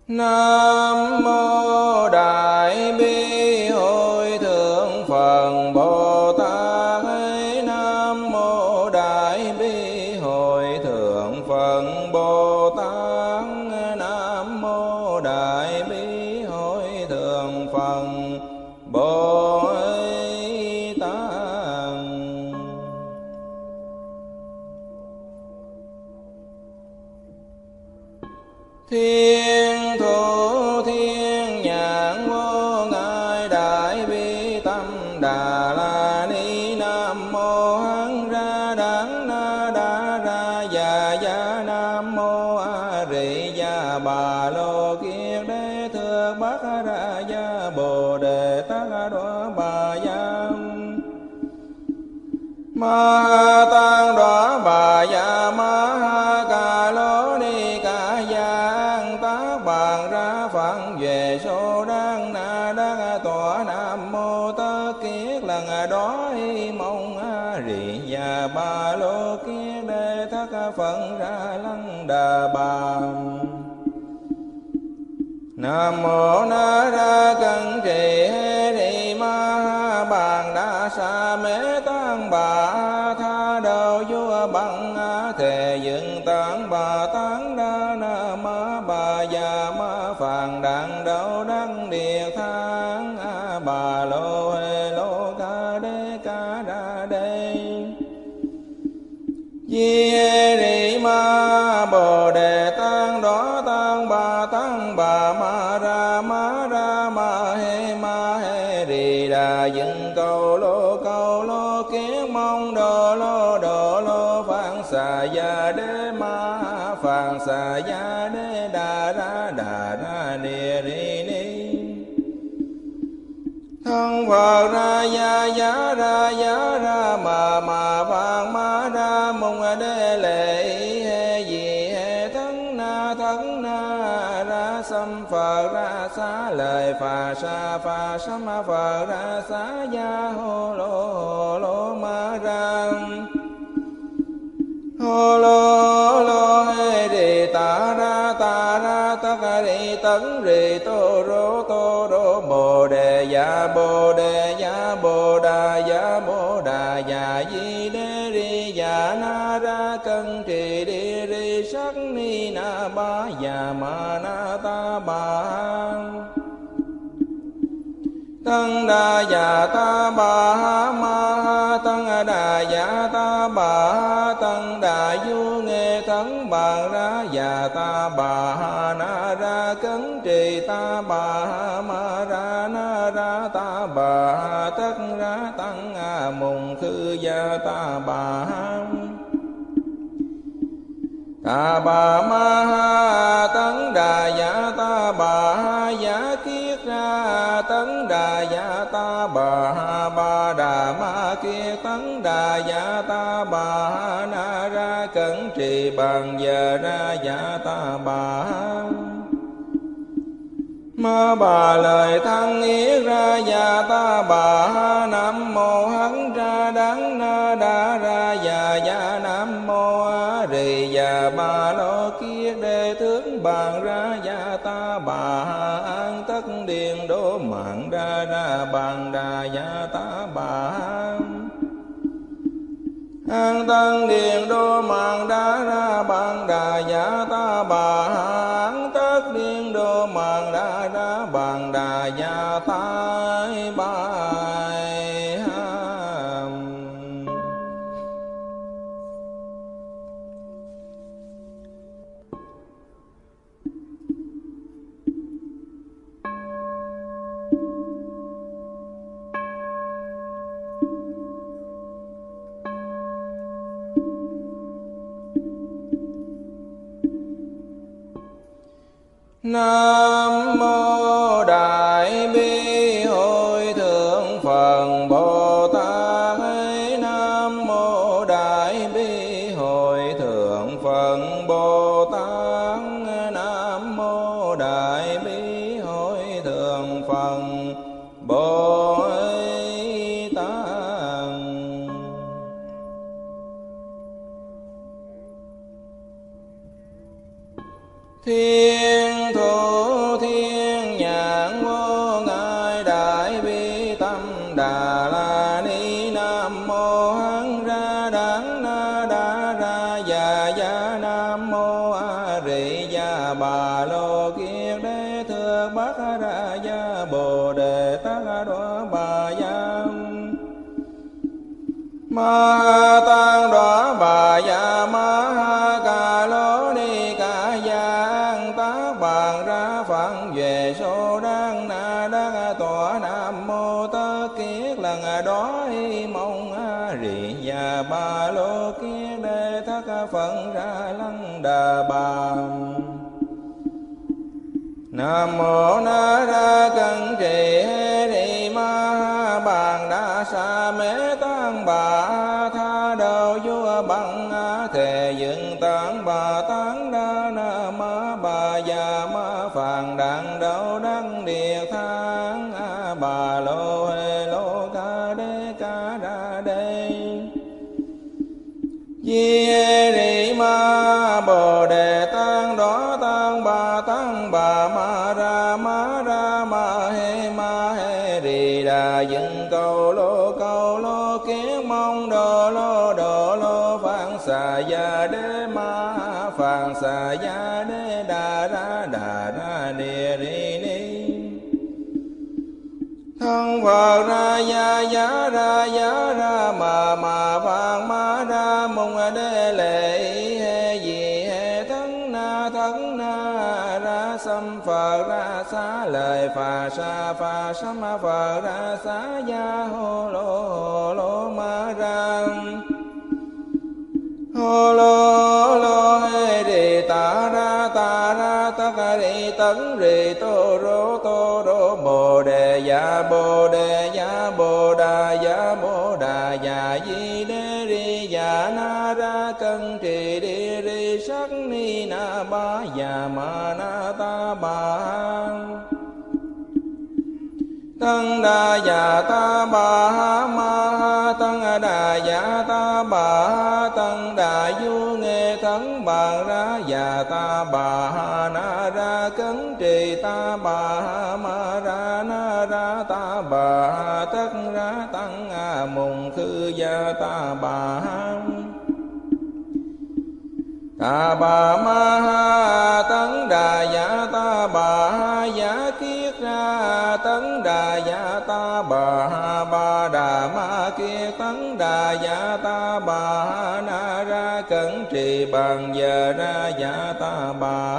Nam mô Đại Bi Hội Thượng Phật Bồ Tát. Nam mô Đại Bi Hội Thượng Phật Bồ Tát. Nam mô Đại Bi Hội Thượng Phật Bồ Tát. Thiên thủ thiên nhãn vô ngại đại bi tâm đà la ni. Nam mô hán ra đắng na đa ra già gia. Nam mô a rị gia bà lô kiết đế thượng bát ra gia bồ đề tát đoá bà gia ma tăng đoá bà gia ma ca lô ni ca giang tác bàn ra phận về số đăng na đăng tọa. Nam mô tất kiết lần đó mong a rị gia ba lô kiết đế thất phận ra lăng đà bà. Nam mô na ra cân trì hê rị ma bàn đa sa mê tăng bà tha đầu vua bằng thề dựng tán bà tán đa na ma bà già ma phàn đặng đầu đăng địa thang bà lô hê lô ca ra đê di hê rị ma bồ đề tăng đó tăng bà ma ra ma hê rị đà dựng cầu lô kiến mong đồ lô phạn xà gia đế ma phạn xà gia đế đà ra địa ri ni. Thân Phật ra giá ra mà vàng ma ra mong đế lệ hê gì hê thân na ra xâm Phật ra xá lời phà sám Phật ra xá gia hô lô ma ra hô lô hê rị ta ra tất rị tấn rị tô rô bồ đề ya bồ đà ya di đế ri ya na ra cân trì đi ri sắc ni na ba ya ma na ta ba tăng đà ya ta ba ma tăng đà ya ta ba tăng đà du nghe thắng bàn ra ya ta ba na ra cấn trì ta ba ma ra na ra ta ba tất ra tăng mùng khư gia ta ba ma tấn đà ya ta ba giá kiết ra tấn đà ya ta ba đà ma kiết tấn đà ya ta ba na ra cẩn trì bằng giờ ra ya ta ba ma bà lời thăng yết ra ya ta ba. Nam mô hán ra đắng na đa ra ya nam mô a rị già ba lô kiết đế tướng bàn ra ya ta ba an tất điền đô mạng ra bàn đà ya ta ba an tân điền đô mạng ra bàn đà ya ta ba an tất điền đô mạng ra bàn đà ya ta ba. Nam mô Đại Bi Hội Thượng Phật Bồ Tát. Nam mô Đại Bi Hội Thượng Phật Bồ Tát. Nam mô Đại Bi Hội Thượng Phật Bồ Tát. Thiên thủ Rị Gia Bà Lô Kiết Đế Thượng Bát Ra Gia Bồ Đề Tát Đoá Bà Gia Ma Tăng Đoá Bà Gia Ma Ca Lô Ni Ca Giang Tác Bàn Ra Phạn Về Sô Đăng Na Đắc Tọa Nam Mô Tất Kiết Lần Đó Hi Mong Rị Gia Bà Lô Kiết Đế Thất Phận Ra Lăng Đà Bà Nam Mô Na Ra Cân Trì Hê Rị Ma Bàn Đa Sa Mê Tăng Bà Tha Đầu Vua Bằng Thề Dựng Tán Bà Tán Đa Na Ma Bà Già Ma Phàn Đàn Đầu Đăng Địa Thang Bà Lô Hê Lô Ca Ra Đê Di Hê Rị Ma Bồ Đề Tăng Đó Tăng Bà Ma Ra Ma Hê Rị Đà Dựng Cầu Lô Kiết Mong Đồ Lô Phạn Xà Gia Đế Ma Phạn Xà Gia Đế Đà Ra Địa Rị Ni Thân Phật Ra Giá Ra mà Phạn Ma Ra Mùng Đế Lệ Hê Di Hê Thân Na Ra Xăm Phật Ra Xá Lời Phà Sám Phật Ra Xá Gia Hô Lô Ma Ra Hô Lô Hê Rị Ta Ra Tất Rị Tấn Rị Tô Rô Bồ Đề Dạ Bồ Đà Dạ Di Đế Rị Dạ Na Ra Cân Trì Đi Rị Sắc Ni Na Ba Dạ Ma Na Ta Bà Tăng Đà Dạ Ta Bà Ma Tăng Đà Dạ Ta Bà Tăng Đà Du Nghe Thắng Bàn Ra Dạ Ta Bà Na Ra Cấn Trì Ta Bà Ma Ra Na Ra Ta Bà Tất Ra Tăng Mùng Khư Gia Ta Bà Ta Bà Ma Tấn Đà Dạ Ta Bà Giả Kiết Ra Tấn Đà Dạ Ta Bà Đà Ma Kiết Tấn Đà Dạ Ta Bà Na Ra Cẩn Trì Bàn Giờ Ra Dạ Ta Bà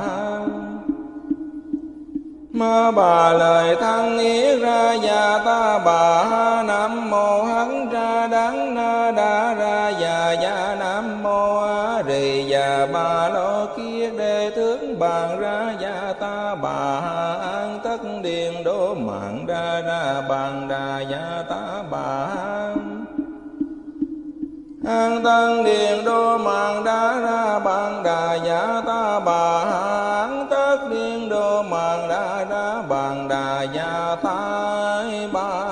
Ma Bà Lời Thăng Yết Ra Dạ Ta Bà Nam Mô Hán Ra Đắng Na Đa Ra Dạ Nam Mô Rị Gia Bà Lô Kiết Đế Tướng Bàn Ra Dạ Ta Bà An Tất Điền Đô Mạng Ra Bàn Đà Dạ Ta Bà An Tân Điền Đô Mạng Ra Bàn Đà Dạ Ta Bà An Tất Điền Đô Mạng Ra Bàn Đà Dạ Ta Bà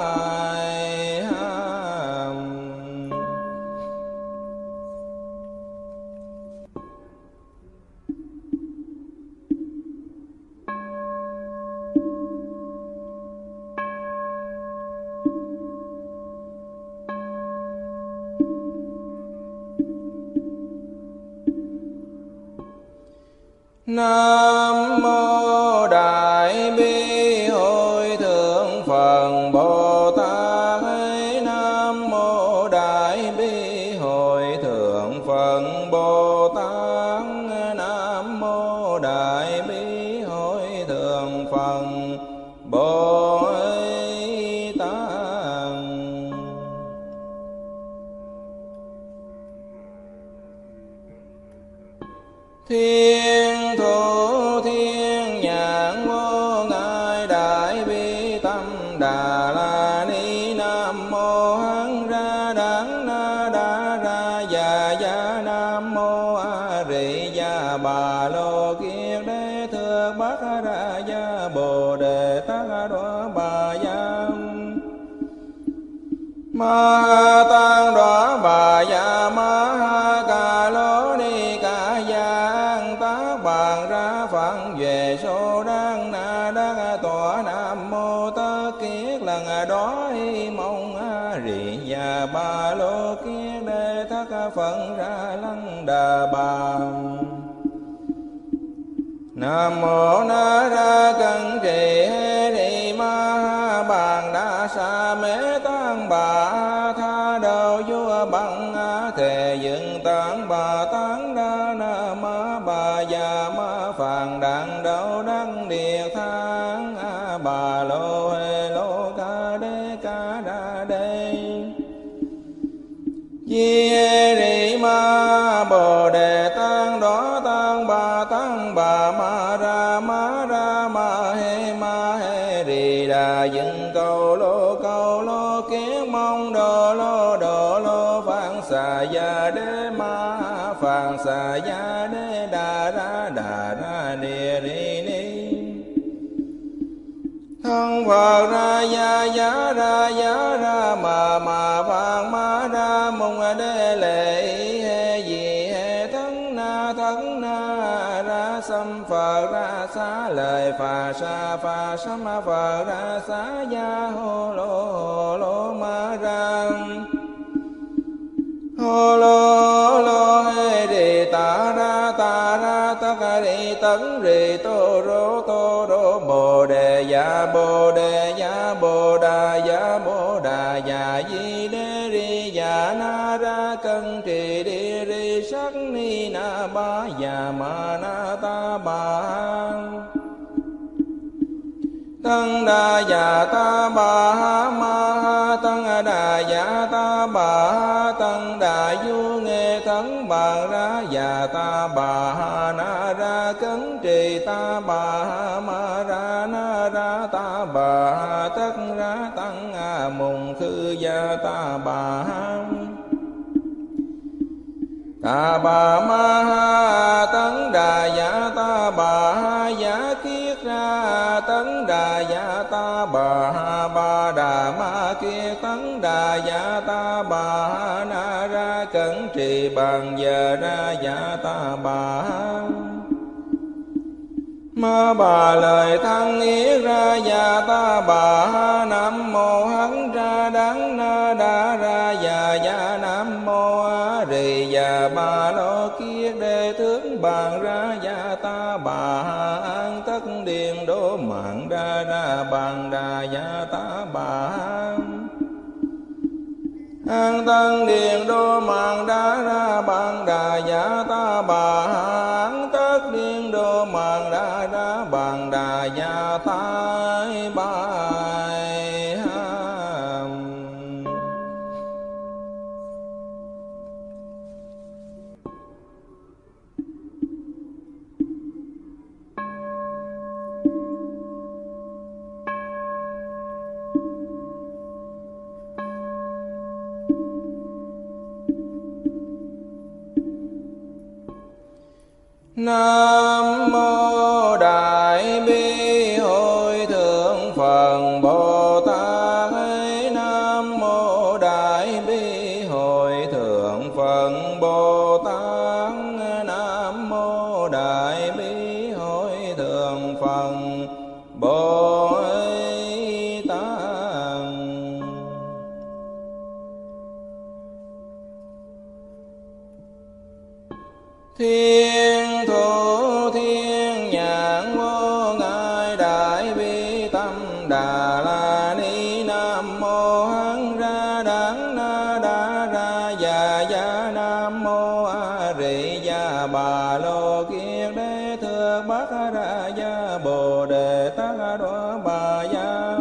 Nam Mô Đại Bi Hội Thượng Phật Bồ Tát. Nam Mô Đại Bi Hội Thượng Phật Bồ Tát. Nam Mô Đại Bi Hội Thượng Phật Bồ Tát. Thiên thủ thiên nhãn vô ngại đại bi tâm đà la ni. Nam mô hán ra đắng na đa ra dạ nam mô a rị gia bà lô kiết đế thượng bát ra gia bồ đề tát đoá bà gia ma tăng đoá bà gia ma ca lô ni ca giang tác bàn ra phạn về số đăng na đắc tọa nam mô tất kiết lần đó hi mong a rị gia bà lô kiết đế thất phận ra lăng đà bà Nam mô Na Ra Cân Trì Hê Ma Bàn Đa Sa Mê Tăng Bà Tha Đầu Vua Bằng Thề Dựng Tán Bà Tán Đa Na Ma Bà Già Ma Phàn Đàn Đậu Đăng Điệt Thang Bà Lô Hê Lô Ca Đa Đê Di Ri Ma Bồ Đề Tăng Đó Tăng Bà Ma Ra Ma Hê Ri Đà Dựng Cầu Lô Kiến Mong Đồ Lô Phạn Xà Gia Đế Ma Phạn Xà Gia Đế Đà Ra Ni Ri Ni Thân Phật Ra Giá Ra Ma Phạn Ma Ra Mùng Đế Lệ Hê Di Hê Thân Na Ra Xăm Phật Ra Xá Lời Phà Sám Phật Ra Xá Gia Hô Lô Ma Ra Hô Lô Hê Đi Ta Ra Tất Ri Tấn Ri Tô Rô Bồ Đề Ya Bồ Đà Ya Di Đế Ri Ya Na Ra Cân Trì Đi Ri Sắc Ni Na Ba Ya Ma Na Ta Ba Tăng Đà Ya Ta Ba Ma Tăng Đà Ya Ta Ba Tăng Đà Du Nghe Thắng Bà Ra Ya Ta Ba Na Ra Cấn Trì Ta Ba Ma Ra Na Ra Ta Ba Tất Ra Tăng Mùng Khư Ya Ta Ba Ta Bà Ma Tấn Đà Ya Ta Bà Giá Kiết Ra Tấn Đà Ya Ta Bà Đà Ma Kiết Tấn Đà Ya Ta Bà Na Ra Cẩn Trì Bàn Giờ Ra Ya Ta Bà Ma Bà Lời Thăng Yết Ra Ya Ta Bà Nam Mô Hán Ra Đắng Na Đa Ra Ya Nam Mô A Rì Ya Ba Lô Kiết Đê Tướng Bàn Ra Ya Ta Bà An Tất Điền Đô Mạng Ra Bàn Đà Ya Ta Bà An Tân Điền Đô Mạng Ra Bàn Đà Ya Ta Bà An Tất Điền Đô Mạng Ra Bàn Đà Ya Ta Bà Nam Mô Đại Bi Hội Thượng Phật Bồ Tát. Nam Mô Đại Bi Hội Thượng Phật Bồ Tát. Nam Mô Đại Bi Hội Thượng Phật Bồ Tát. Thiên thủ thiên nhãn vô ngại đại bi tâm đà la ni. Nam mô hán ra đắng na đa ra ya nam mô a rì ya bà lô kiết đế thượng bát ra ya bồ đề tát đoá bà ya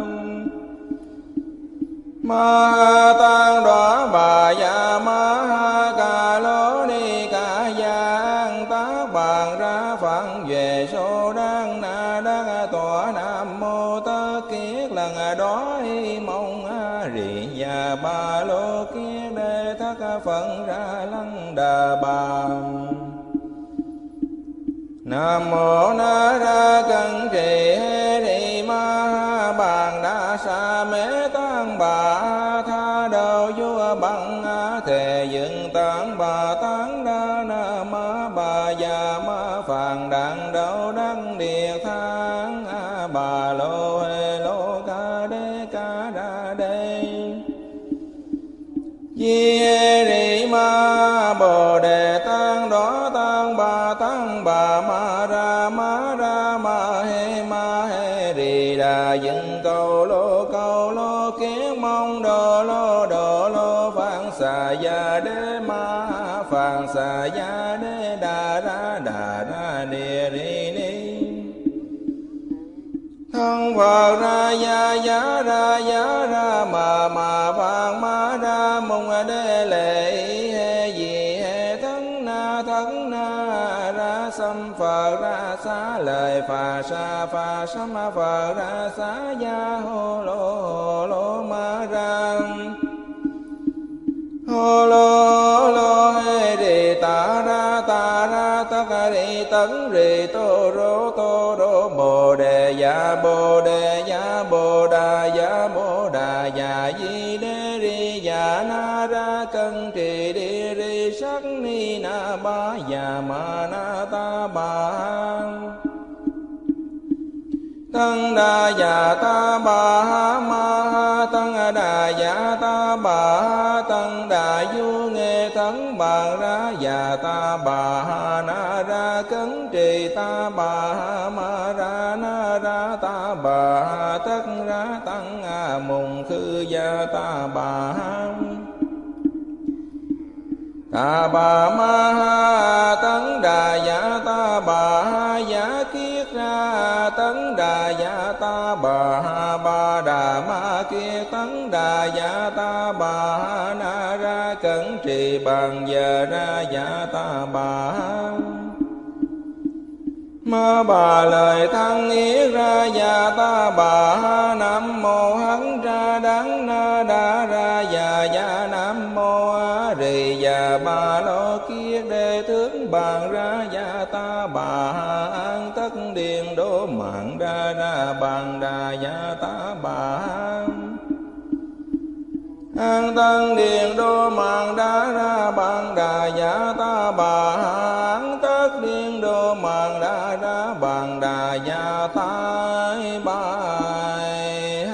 ma tăng đoá bà ya ma ca lô ni ca giang tác bàn ra phận về số đăng na đăng tọa. Nam mô tất kiết lần đó mong a rì ya ba lô kiết đế thất phận ra lăng đà bà. Nam mô Na Ra Cân Trì Hê Ma Bàn Đa Sa Mê Tăng Bà Tha Đầu Vua Bằng Thề Dựng Tán Bà Tán Đa Na Ma Bà Già Ma Phàn Đàn Đậu Đăng Điệt Thang Bà Lô Hê Lô Ca Đa Đê Di Ri Ma Bồ Đề Tăng Đó Tăng Bà Ma Ra dựng cầu lô kiến mong đồ lô phạn xà gia đế ma phạn xà gia đế đà ra địa ri ni thân Phật ra giá ra mà vàng ma ra mong đế lệ he gì he thân na ra xâm Phật ra xá lời phà sám Phật ra xá gia hô lô ma ra hô lô he rì ta ra tất rì tấn rì tô rô bồ đề ya bồ đà ya di đế ri ya na ra cân trì đi ri sắc ni na ba ya ma na ta ba tăng đà ya ta ba ma tăng đà ya ta ba tăng đà du nghe thắng bàn ra ya ta ba na ra cấn trì ta ba ma ra na ra ta ba tất ra tăng mùng khư gia ta ba ma tấn đà ya ta ba giá kiết ra tấn đà ya ta ba đà ma kiết tấn đà ya ta ba na ra cẩn trì bằng giờ ra ya ta ba ma bà lời thăng yết ra ya ta bà nam mô hán ra đắng na đa ra ya nam mô a rì ya ba lo kiết đề tướng bàn ra ya ta bà an tất điền đô mạng ra bàn đà ya ta bà an tân điền đô mạng ra bàn đà ya ta bà an tất điền đô mạng ra bàn đà ya ta bài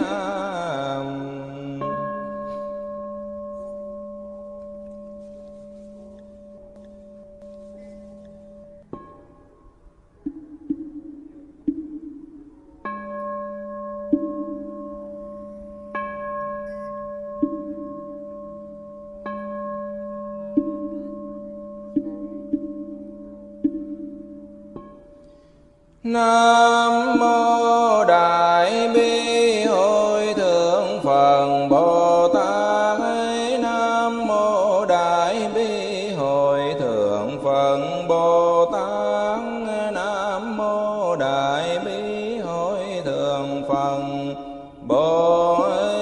Nam mô Đại Bi Hội Thượng Phật Bồ Tát. Nam mô Đại Bi Hội Thượng Phật Bồ Tát. Nam mô Đại Bi Hội Thượng Phật Bồ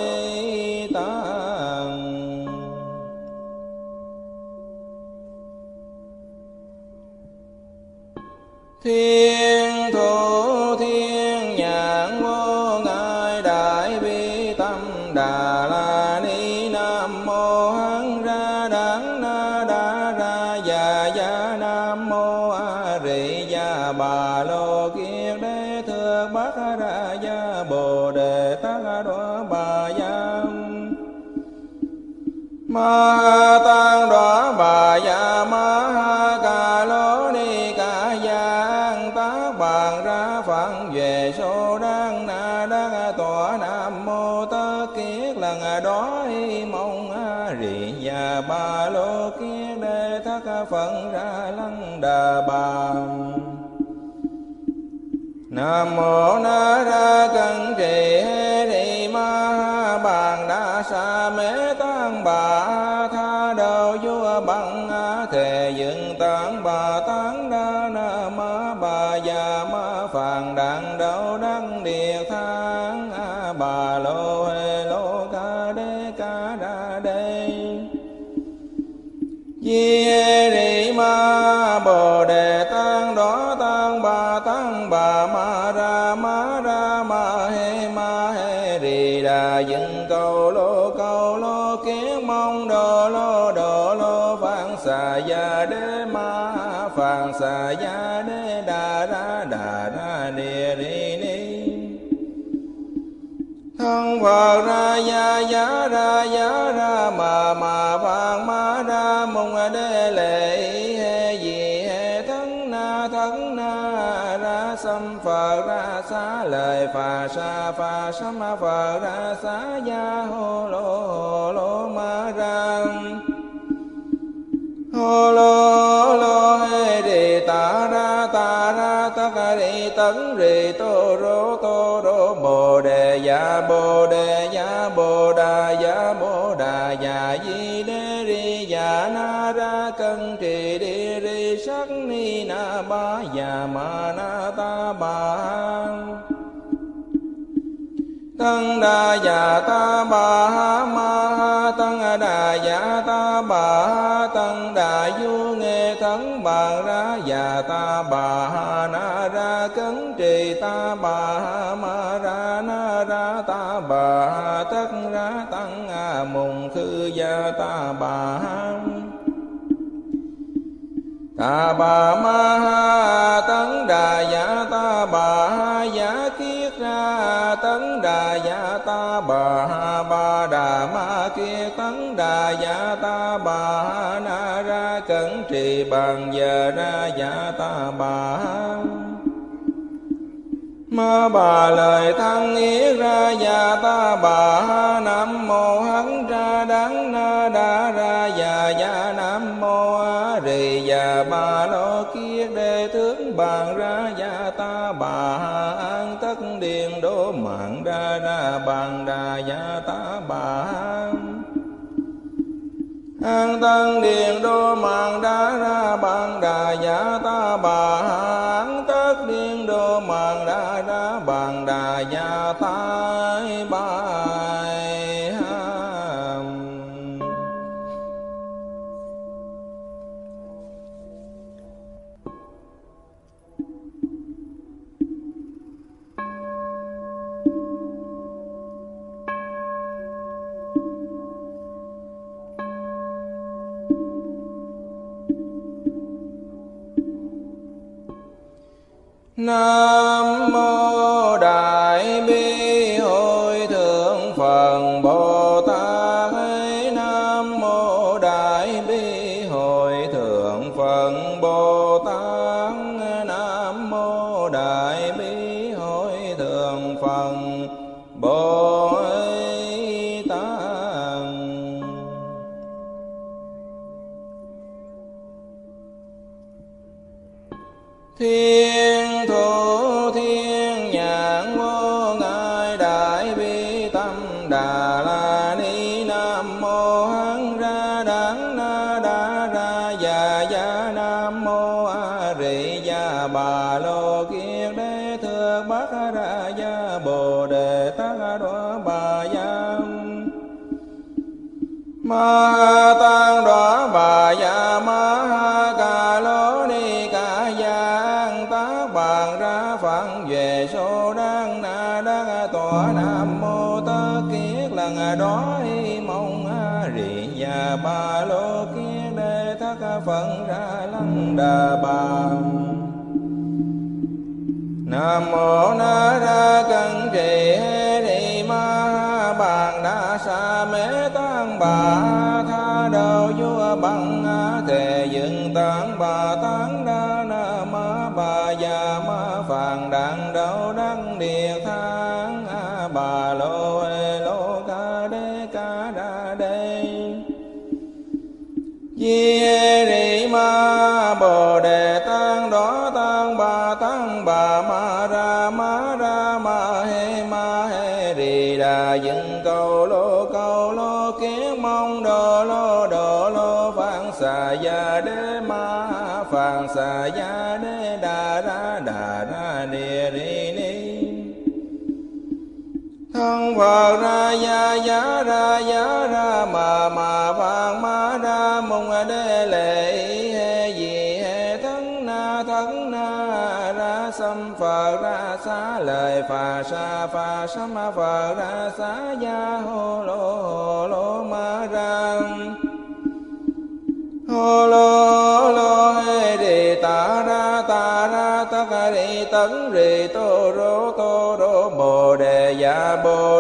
Tát. Thiên thủ thiên nhãn vô ngại đại bi tâm đà la ni. Nam mô hán ra đắng na đa ra ya nam mô a rì ya bà lô kiết đế thượng bát ra ya bồ đề tát đoá bà ya ma tăng đoá bà ya ma ca lô ni ca giang tác bàn ra phận về số đăng na đắc tọa. Nam mô tất kiết lần đó mong a rì ya ba lô kiết đế thất phận ra lăng đà bà. Nam mô na ra cân trì hê rì ma bàn đa sa mê tăng bà tha đầu vua bằng thề dựng tán bà tán đa na ma bà già ma phàn đàn đầu đăng địa thang bà lô hê lô ca đa đê di hê rì ma bồ đề tăng đó tăng bà ma ra ma hê rì đà dựng cầu lô kiến mong đồ lô phạn xà gia đế ma phạn xà gia đế đà ra địa ri ni thân Phật ra giá ra mà vàng ma ra mong đế lệ he gì he thân na ra sâm Phật ra xá lời phà sa Phật ra xá gia hô lô ma ra hô lô hê đi ta ra tất đi tấn rì tô rô bồ đề ya bồ đà ya di đê ri ya na ra cân trì đi ri sắc ni na ba ya ma na ta ba tăng đà ya ta ba ma ha tăng đà ya ta ba tăng đà du nghe thắng bà ra ya ta ba na ra cấn trì ta ba ma ra na ra ta ba tất ra tăng mùng khư ya ta ba ma ha tấn đà ya ta ba ya kiết ra tấn đà ya ta ba đà ma kiết tấn đà ya ta ba na ra cẩn trì bằng giờ ra ya ta ba ma bà lời thăng yết ra ya ta ba nam mô hán ra đắng na đa ra ya nam mô a rì ya ba lo kiết đề tướng bàn ra ya ta ba an tất điền đô mạng ra bàn đà ya ta ba an tân điền đô mạng ra bàn đà ya ta ba an tất điền đô mạng ra bàn đà ya ta ba Nam mô Đại Bi Hội Thượng Phật Bồ Tát. Nam mô Đại Bi Hội Thượng Phật Bồ Tát. Nam mô Đại Bi Hội Thượng Phật Bồ Tát. Thiên thủ thiên nhãn vô ngại đại bi tâm đà la ni. Nam mô hán ra đắng na đa ra ya nam mô a rì ya bà lô kiết đế thượng bát ra ya bồ đề tát đoá bà ya ma tăng đoá bà ya ma ha ca lô ni ca ya tác bàn ra phận về số đăng na đăng tọa. Nam mô tất kiết lần đó mong a rì ya ba lô kiết đế thất phận ra lăng đà bà. Nam mô na ra cân trì hê đi ma bàn đa sa mê tăng bà tha đầu vua bằng thề dựng tăng bà tăng đa na ma bà già ma phàn đặng đầu đăng địa thang bà lô ê lô ca đa đê di ri ma bồ đề tăng đó tăng bà ma ra ma he ri đà dựng cầu lô kiến mong đồ lô phạn xà ya đế ma phạn xà ya đế đà ra địa ri ni thân Phật ra ya ra mà phạn ma ra mong đế lệ he gì he thân na ra sâm Phật ra xá lời phà sa Phật ra xá gia hô lô ma ra hô lô hê đi ta ra tất đi tấn rì tô rô bồ đề ya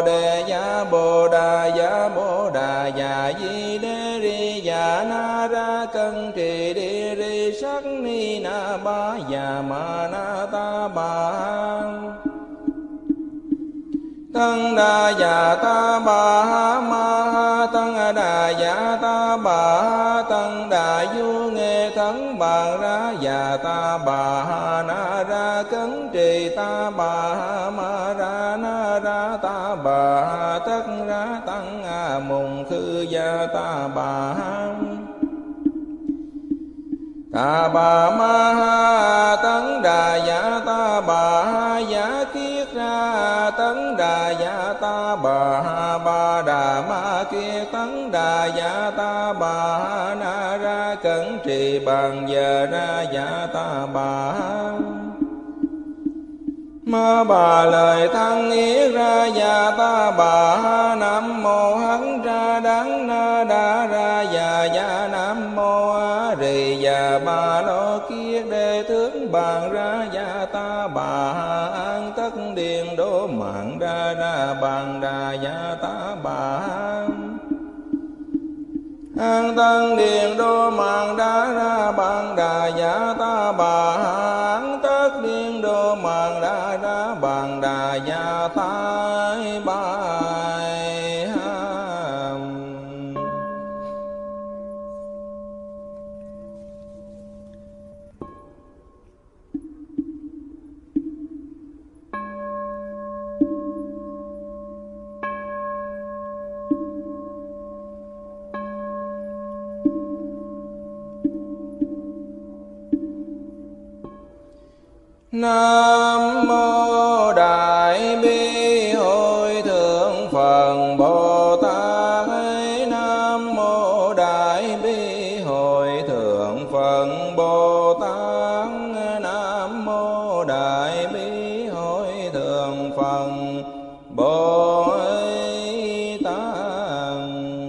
ya di đê ri ya na ra cân trì đi ri sắc ni na ba già ma na ta bà tăng đà già ta bà ma tăng đà già ta bà tăng đà du nghe thắng bàn ra già ta bà na ra cấn trì ta bà ma ra na ra ta bà tất ra tăng mùng khư gia ta bà ta bà ma tấn đà dạ ta bà giả kiết ra tấn đà dạ ta bà ba đà ma kiết tấn đà dạ ta bà na ra cẩn trì bằng giờ ra dạ ta bà ma bà lời thăng yết ra dạ ta bà nam mô hấn ra đắng na đa ra dạ dạ nam mô a rì dạ ba lô kiết đề tướng bàn ra dạ ta bà an tất điền đô mạng ra ra bàn đà dạ ta bà an tân điền đô mạng đa ra bàn đà dạ ta bà an tất điền đô mạng đa ra bàn đà dạ ta bài Nam mô Đại Bi Hội Thượng Phật Bồ Tát. Nam mô Đại Bi Hội Thượng Phật Bồ Tát. Nam mô Đại Bi Hội Thượng Phật Bồ Tát.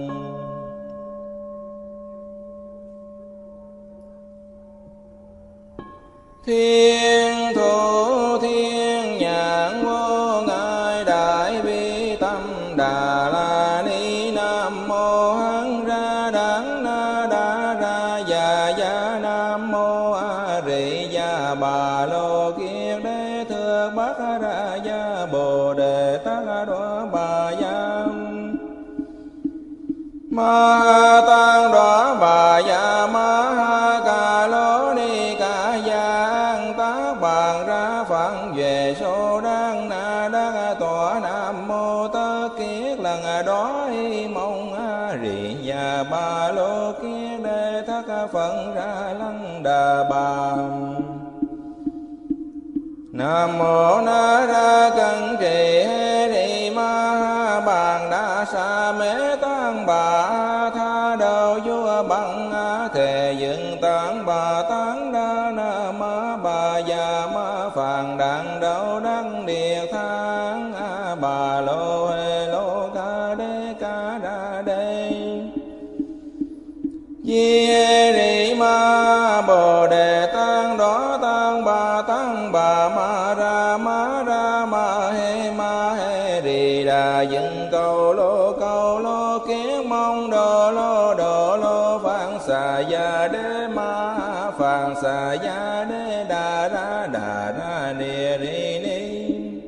Thiên thủ thiên nhãn vô ngại đại bi tâm đà la ni. Nam mô hán ra đắng na đa ra già già. Nam mô a rì già bà lô kiết đế thượng bát ra gia bồ đề tát đoá bà gia ma tăng đoá bà gia ma ca lô ni ca giang tác bàn ra phận về số đăng na đắc tọa. Nam mô tất kiết lần đó mong a rì già ba lô kiết đế thất phận ra lăng đà bà. Nam mô na ra cẩn trì hê rì ma bàn đa sa mê tăng bà tha đầu vua bằng thề dựng tán bà tán đa na ma bà già ma phàn đàn đầu đăng địa thang bà lô hê lô ca đa đê di hê rì ma bồ đề tăng đó tăng bà ma ra ma hê rì đà dựng cầu lô kiến mong đồ lô phạn xà gia đế ma phạn xà gia đế đà ra địa ri ni.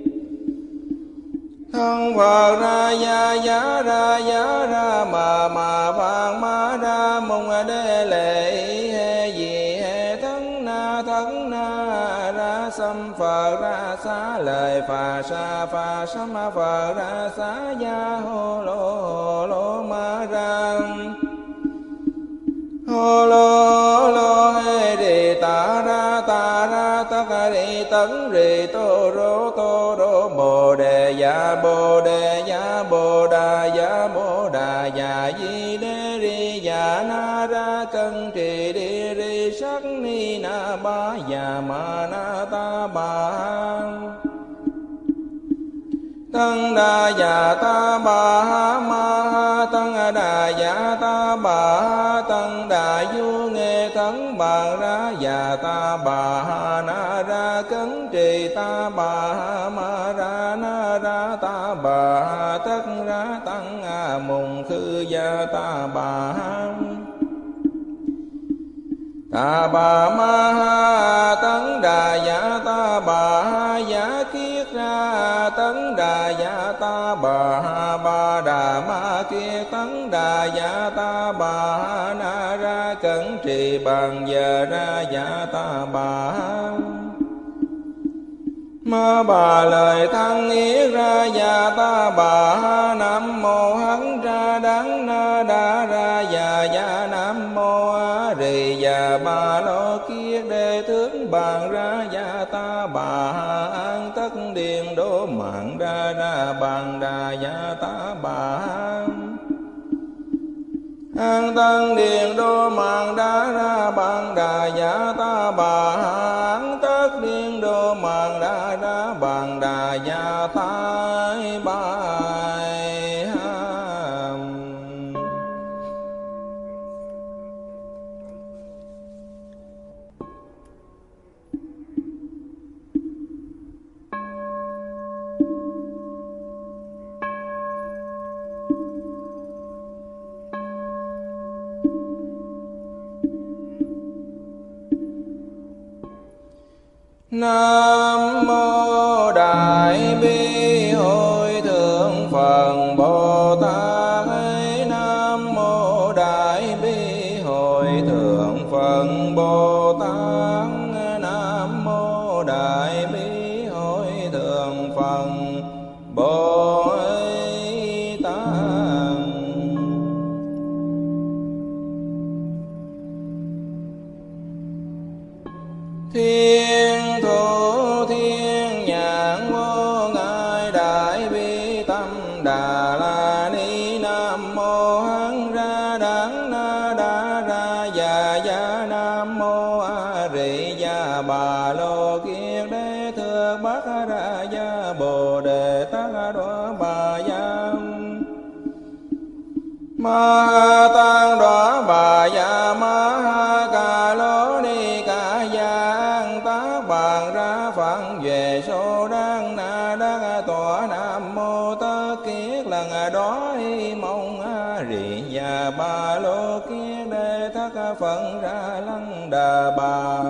Thân Phật ra giá ra mà phạn ma ra mong đế lệ hê gì hê thân na ra xâm Phật ra xá lời phà sám Phật ra xá gia hô lô ma ra hô lô hê rì ta ra tất rì tấn rì tô rô bồ đề ya bồ đà ya di đê ri ya na ra cân trì đi ri sắc ni na ba ya ma na ta ba tăng đà ya ta ba ma tăng đà ya ta ba tăng đà du nghe thắng bàn ra ya ta ba na ra cấn trì ta ba ma ra na ra ta ba tất ra tăng mùng khư gia ta ba Ta bà ma ha tấn đà dạ ta bà ha giả kiết ra tấn đà dạ ta bà ha ba đà ma kiết tấn đà dạ ta bà ha na ra cẩn trì bằng giờ ra dạ ta bà ha ma bà lời thăng yết ra dạ ta bà ha nam mô hán ra đắng na đa ra dạ dạ nam mô a rì dạ ba lô kiết đề tướng bàn ra dạ ta bà ha an tất điện đô mạng ra ra bàn đà dạ ta bà ha an tân điện đô mạng đá ra bàn đà dạ ta bà ha an tất điện đô mạng đá ra bàn đà dạ ta bài ha. Nam mô Đại Bi Hội Thượng Phật Bồ Tát. Nam mô Đại Bi Hội Thượng Phật Bồ Tát. Nam mô Đại Bi Hội Thượng Phật Bồ Tát. Thiên thủ thiên nhãn vô ngại đại bi tâm đà la ni. Nam mô hán ra đắng na đa ra dạ dạ nam mô a rì dạ bà lô kiết đế thượng bát ra dạ bồ đề tát đoá bà giam ma tăng đoá bà dạ ma ha ca lô ni ca giang tác bàn ra phận về số đăng na đắc tọa. Nam mô tất kiết lần đó y mong a rì dạ ba lô kiết đế thất phận ra lăng đà bà.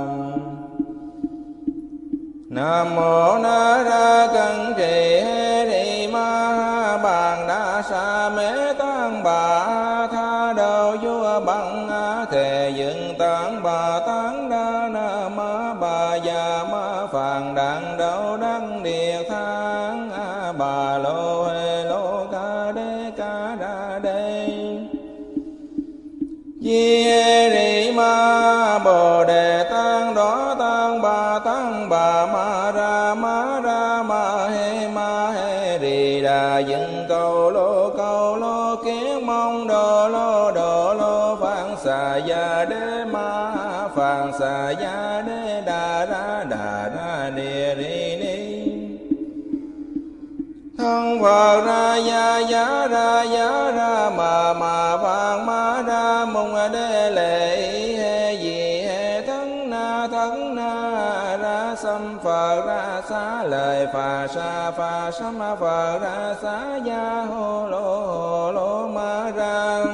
Nam mô na ra cẩn trì hê rì ma ha bàn đa sa mê tăng bà tha đầu vua bằng thề dựng tán bà tán đa na ma bà già ma phàn đàn đầu đăng địa thang bà lô hê lô ca đa đê di hê rì ma bồ đề tăng đó tăng bà ma ra ma hê rì đà dựng cầu lô kiến mong đồ lô phạn xà gia đế ma phạn xà gia đế đà ra địa ri ni thân Phật ra giá ra mà phạn ma ra mong đế lệ hê gì hê thân na ra xâm Phật ra xá lời phà sa ma Phật ra xá gia hô lô ma ra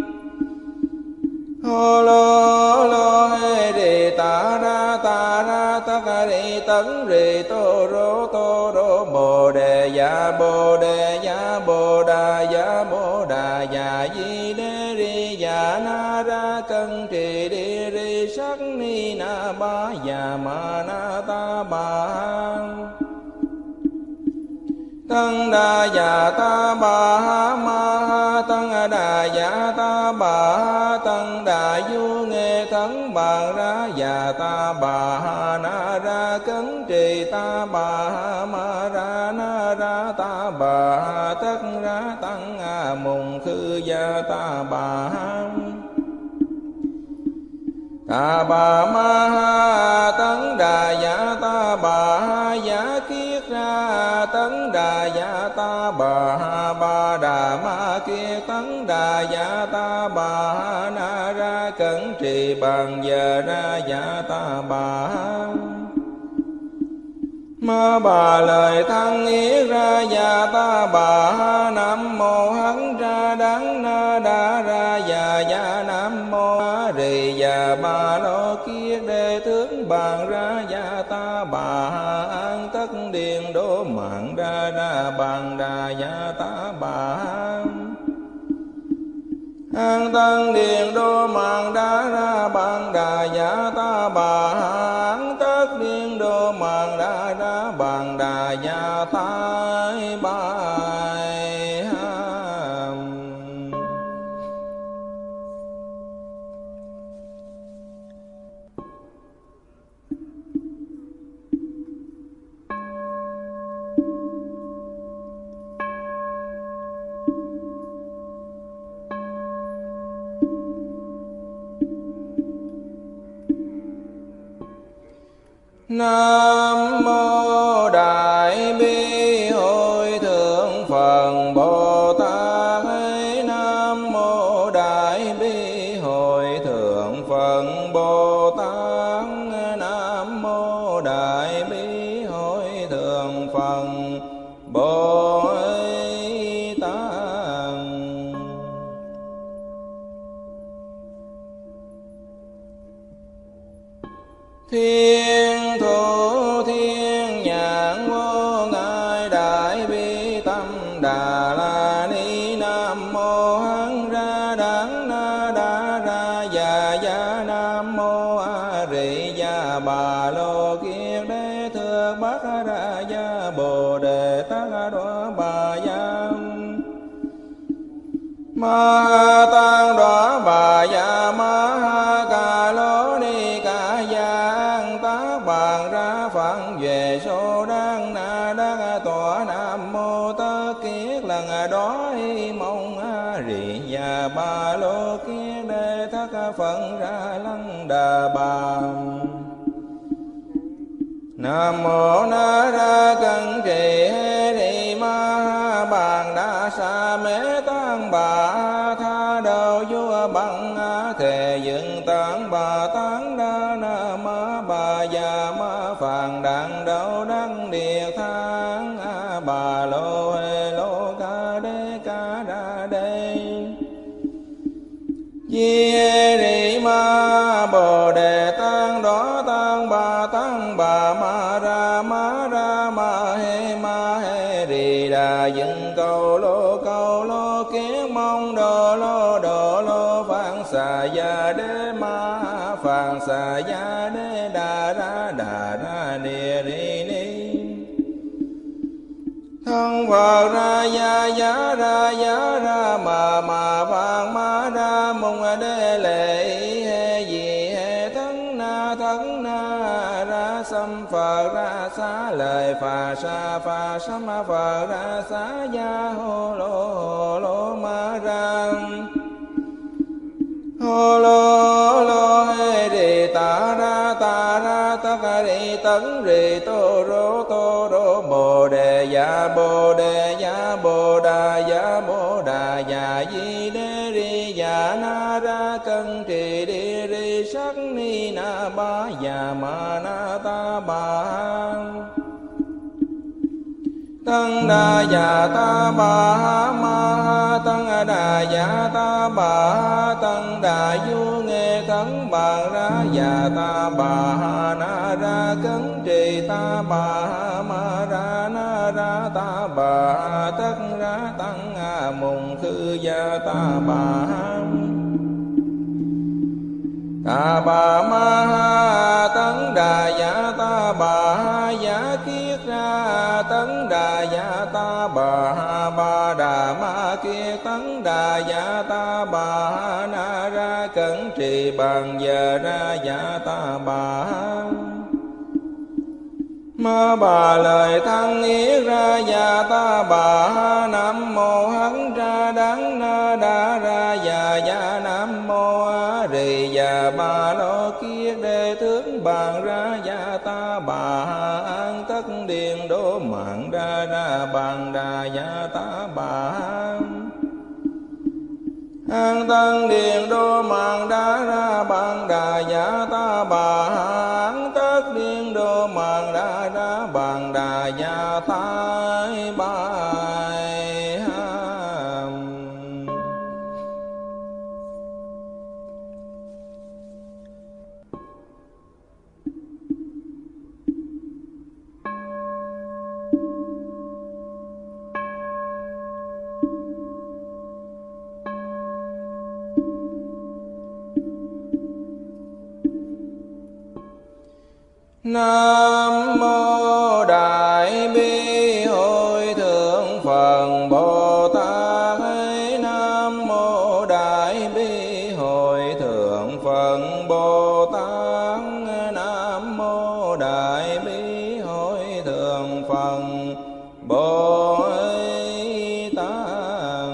hô lô hê rì ta ra tất rì tấn rì tô rô bồ đề dạ bồ đà dạ di đê ri dạ na ra cân trì đi ri sắc ni na ba dạ ma na ta bà tăng đà dạ ta bà ha ma ha tăng đà dạ ta bà ha tăng đà du nghe thắng bàn ra dạ ta bà ha na ra cấn trì ta bà ha ma ra na ra ta bà ha tất ra tăng mùng khư gia ta bà ha ta bà ma ha tấn đà dạ ta bà ha giả kiết ra tấn đà dạ ta bà ha ba đà ma kiết tấn đà dạ ta bà ha na ra cẩn trì bằng giờ ra dạ ta bà ha ma bà lời thăng yết ra dạ ta bà ha nam mô hán ra đắng na đa ra dạ dạ nam mô a rì dạ ba lô kiết bàn ra gia ta bà an tất điền đô mạng ra ra bàn đà gia ta bà an tân điền đô mạng đa ra bàn đà gia ta bà an tất điền đô mạng đa ra bàn đà gia ta bà. Nam mô Đại Bi Hội Thượng Phật Bồ Tát. Nam mô Đại Bi Hội Thượng Phật Bồ Tát. Nam mô Đại Bi Hội Thượng Phật Bồ Tát. Thiên thủ thiên nhãn vô ngại đại bi tâm đà la ni. Nam mô hán ra đắng na đa ra già gia. Nam mô a rị gia bà lô kiết đế thượng bát ra gia bồ đề tát đoá bà gia ma tăng đoá bà gia ma ca lô ni ca gia tác bàn ra phận về số đăng na đắc tọa. Nam mô tất kiết lần đó mong a rị gia ba lô kiết đế thất phận ra lăng đà bà. Nam mô na ra cân trì hê rị ma bàn đa sa mê tăng bà tha đầu vua bằng thề dựng tán bà tán đa na ma bà già ma phàn đàn đầu đăng địa thang bà lô hê lô ca đa đê di rị ma bồ đề tăng đó tăng bà ma ra ma hê rị đà dựng cầu lô kiến mong đồ lô phạn xà gia đế ma phạn xà gia đế đà ra địa ri ni thân Phật ra giá ra mà phạn ma ra mong đế lệ hê gì hê thắng na ra xâm Phật ra xá lời phà sám Phật ra xá gia hô lô ma ra hô lô hê rì ta ra tất rì tấn rì tô rô bồ đề ya bồ đà ya di đê ri ya na ra cân trì đi ri sắc ni na ba ya ma na ta ba tăng đà ya ta ba ma tăng đà ya ta ba tăng đà du nghe tấn bàn ra ya ta ba na ra cấn trì ta ba ma ra na ra ta ba tất ra tăng mùng khư ya ta ba ma tấn đà ya ta ba ya kiết ra tấn đà ya ta ba đà ma kiết tấn đà ya ta ba na ra cẩn trì bàn giờ ra ya ta ba ma bà lời thăng yết ra ya ta bà nam mô hán ra đắng na đa ra ya nam mô a rì ya ba lô kiết đế tướng bàn ra ya ta bà an tất điền đô mạng ra ra bàn đà ya ta bà an tân điền đô mạng đa ra bàn đà ya ta bà an tất điền đô mạng đa ra bàn đà ya ta bà. Nam mô Đại Bi Hội Thượng Phật Bồ Tát. Nam mô Đại Bi Hội Thượng Phật Bồ Tát. Nam mô Đại Bi Hội Thượng Phật Bồ Tát.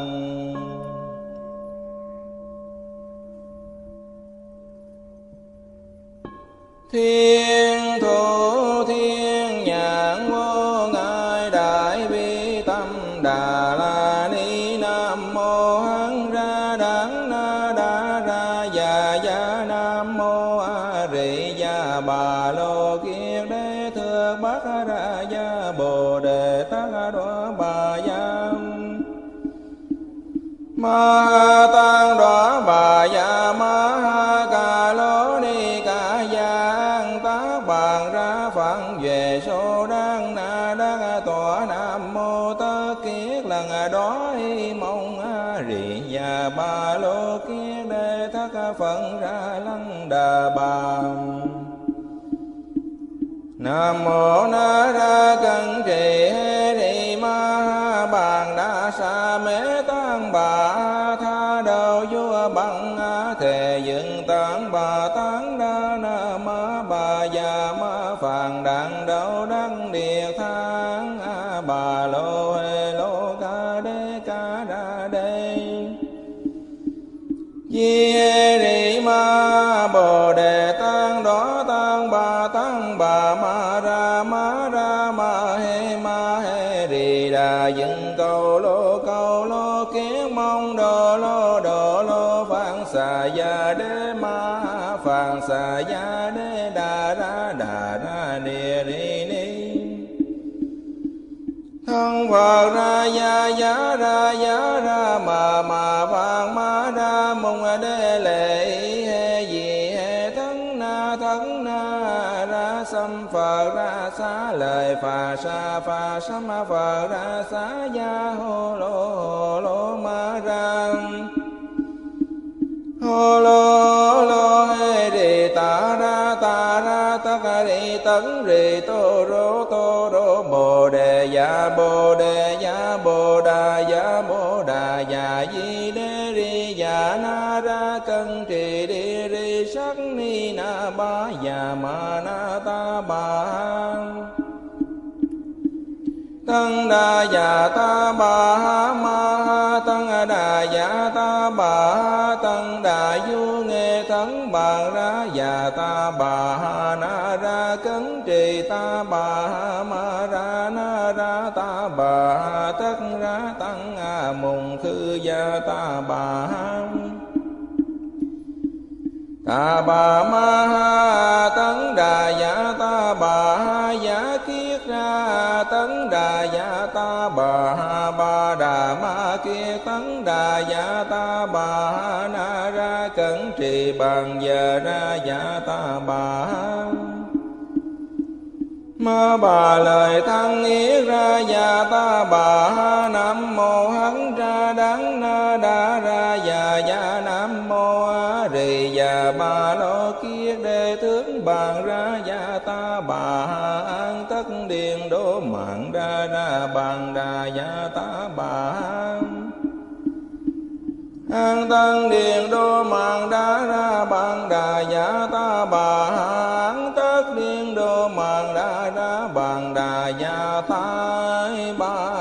Thiên thủ thiên nhãn vô ngại đại bi tâm đà la ni. Nam mô hán ra đắng na đa ra già gia. Nam mô a rị gia bà lô kiết đế thượng bát ra gia bồ đề tát đoá bà gia. Ma tăng đoá bà gia ma ha ca lô ni ca gia. Tác bàn ra phận về số đăng na đăng tọa. Nam mô tất kiết lần đó mong a rị gia ba lô kiết đế thất phận ra lăng đà bà. Nam mô na ra cân trì hê rị ma ha bàn đa sa mê tăng bà tha đầu vua bằng thề dựng tán bà tán đa na ma bà già ma phàn đặng đậu đăng địa thang bà lô hê lô ca đa đê. Di hê rị ma bồ đề tăng đó tăng bà ma ra ma hê rị đà dựng cầu lô kiến mong đồ lô phạn xà gia đế ma phạn xà gia đế đà ra địa ri ni. Thân Phật ra giá ra mà vàng ma ra mong đế lệ hê gì hê thân na ra xâm Phật ra xá lời phà sám Phật ra xá gia hô lô ma ra. Hô lô hê rì ta ra tất rì tấn rì tô rô bồ đề ya bồ đà ya di đê ri ya na ra cân trì đi ri sắc ni na ba ya ma na ta ba. Tăng đà ya ta bà ma ha tăng đà ya ta bà tăng đà du nghe thắng bàn ra ya ta bà na ra cấn trì ta bà ma ra na ra ta bà tất ra tăng mùng khư ya ta bà ta bà ma ha tấn đà ya ta bà ya kiết ra tấn đà ya ta bà ba đà ma kiết tấn đà ya ta bà na ra cẩn trì bằng giờ ra ya ta bà ma bà lời thăng yết ra ya ta bà. Nam mô hán ra đắng na đa ra ya nam mô a rị ya ba lô kiết đế tướng bàn ra ya ta bà an tất điền đô mạng ra bàn đà ya ta bà an tân điền đô mạng ra bàn đà ya ta bà an tất điền đô mạng ra bàn đà ya ta bà.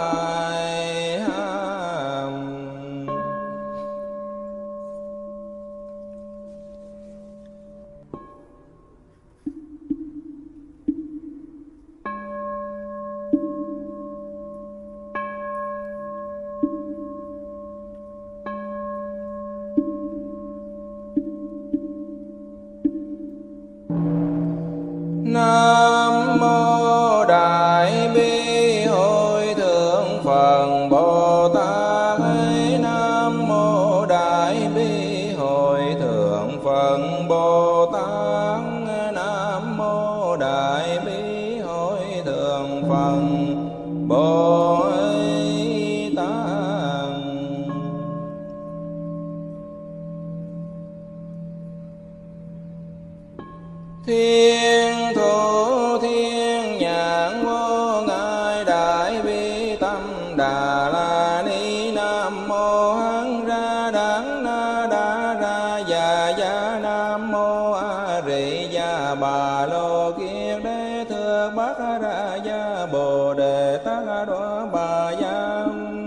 Nam mô Đại Bi Hội Thượng Phật Bồ Tát. Nam mô Đại Bi Hội Thượng Phật Bồ Tát. Nam mô Đại Bi Hội Thượng Phật Bồ Tát. Thiên thủ đại bi tâm đà la ni. Nam mô hán ra đắng na đa ra già gia. Nam mô a Rị Gia Bà Lô Kiết Đế Thượng Bát Ra Gia Bồ Đề Tát Đoá Bà Gia.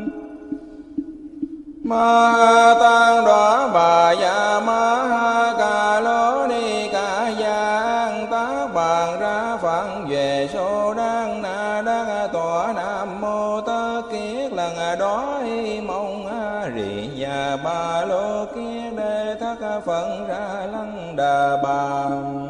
Ma Tăng Đoá Bà Gia Ma Ca Lô Ni Ca Giang Tác Bàn Ra Phạn về số đăng na đắc tọa. Nam mô Tất Kiết lần đó mong a Rị Gia Bà Lô Kiết Đế Thất Phận Ra Lăng Đà Bà.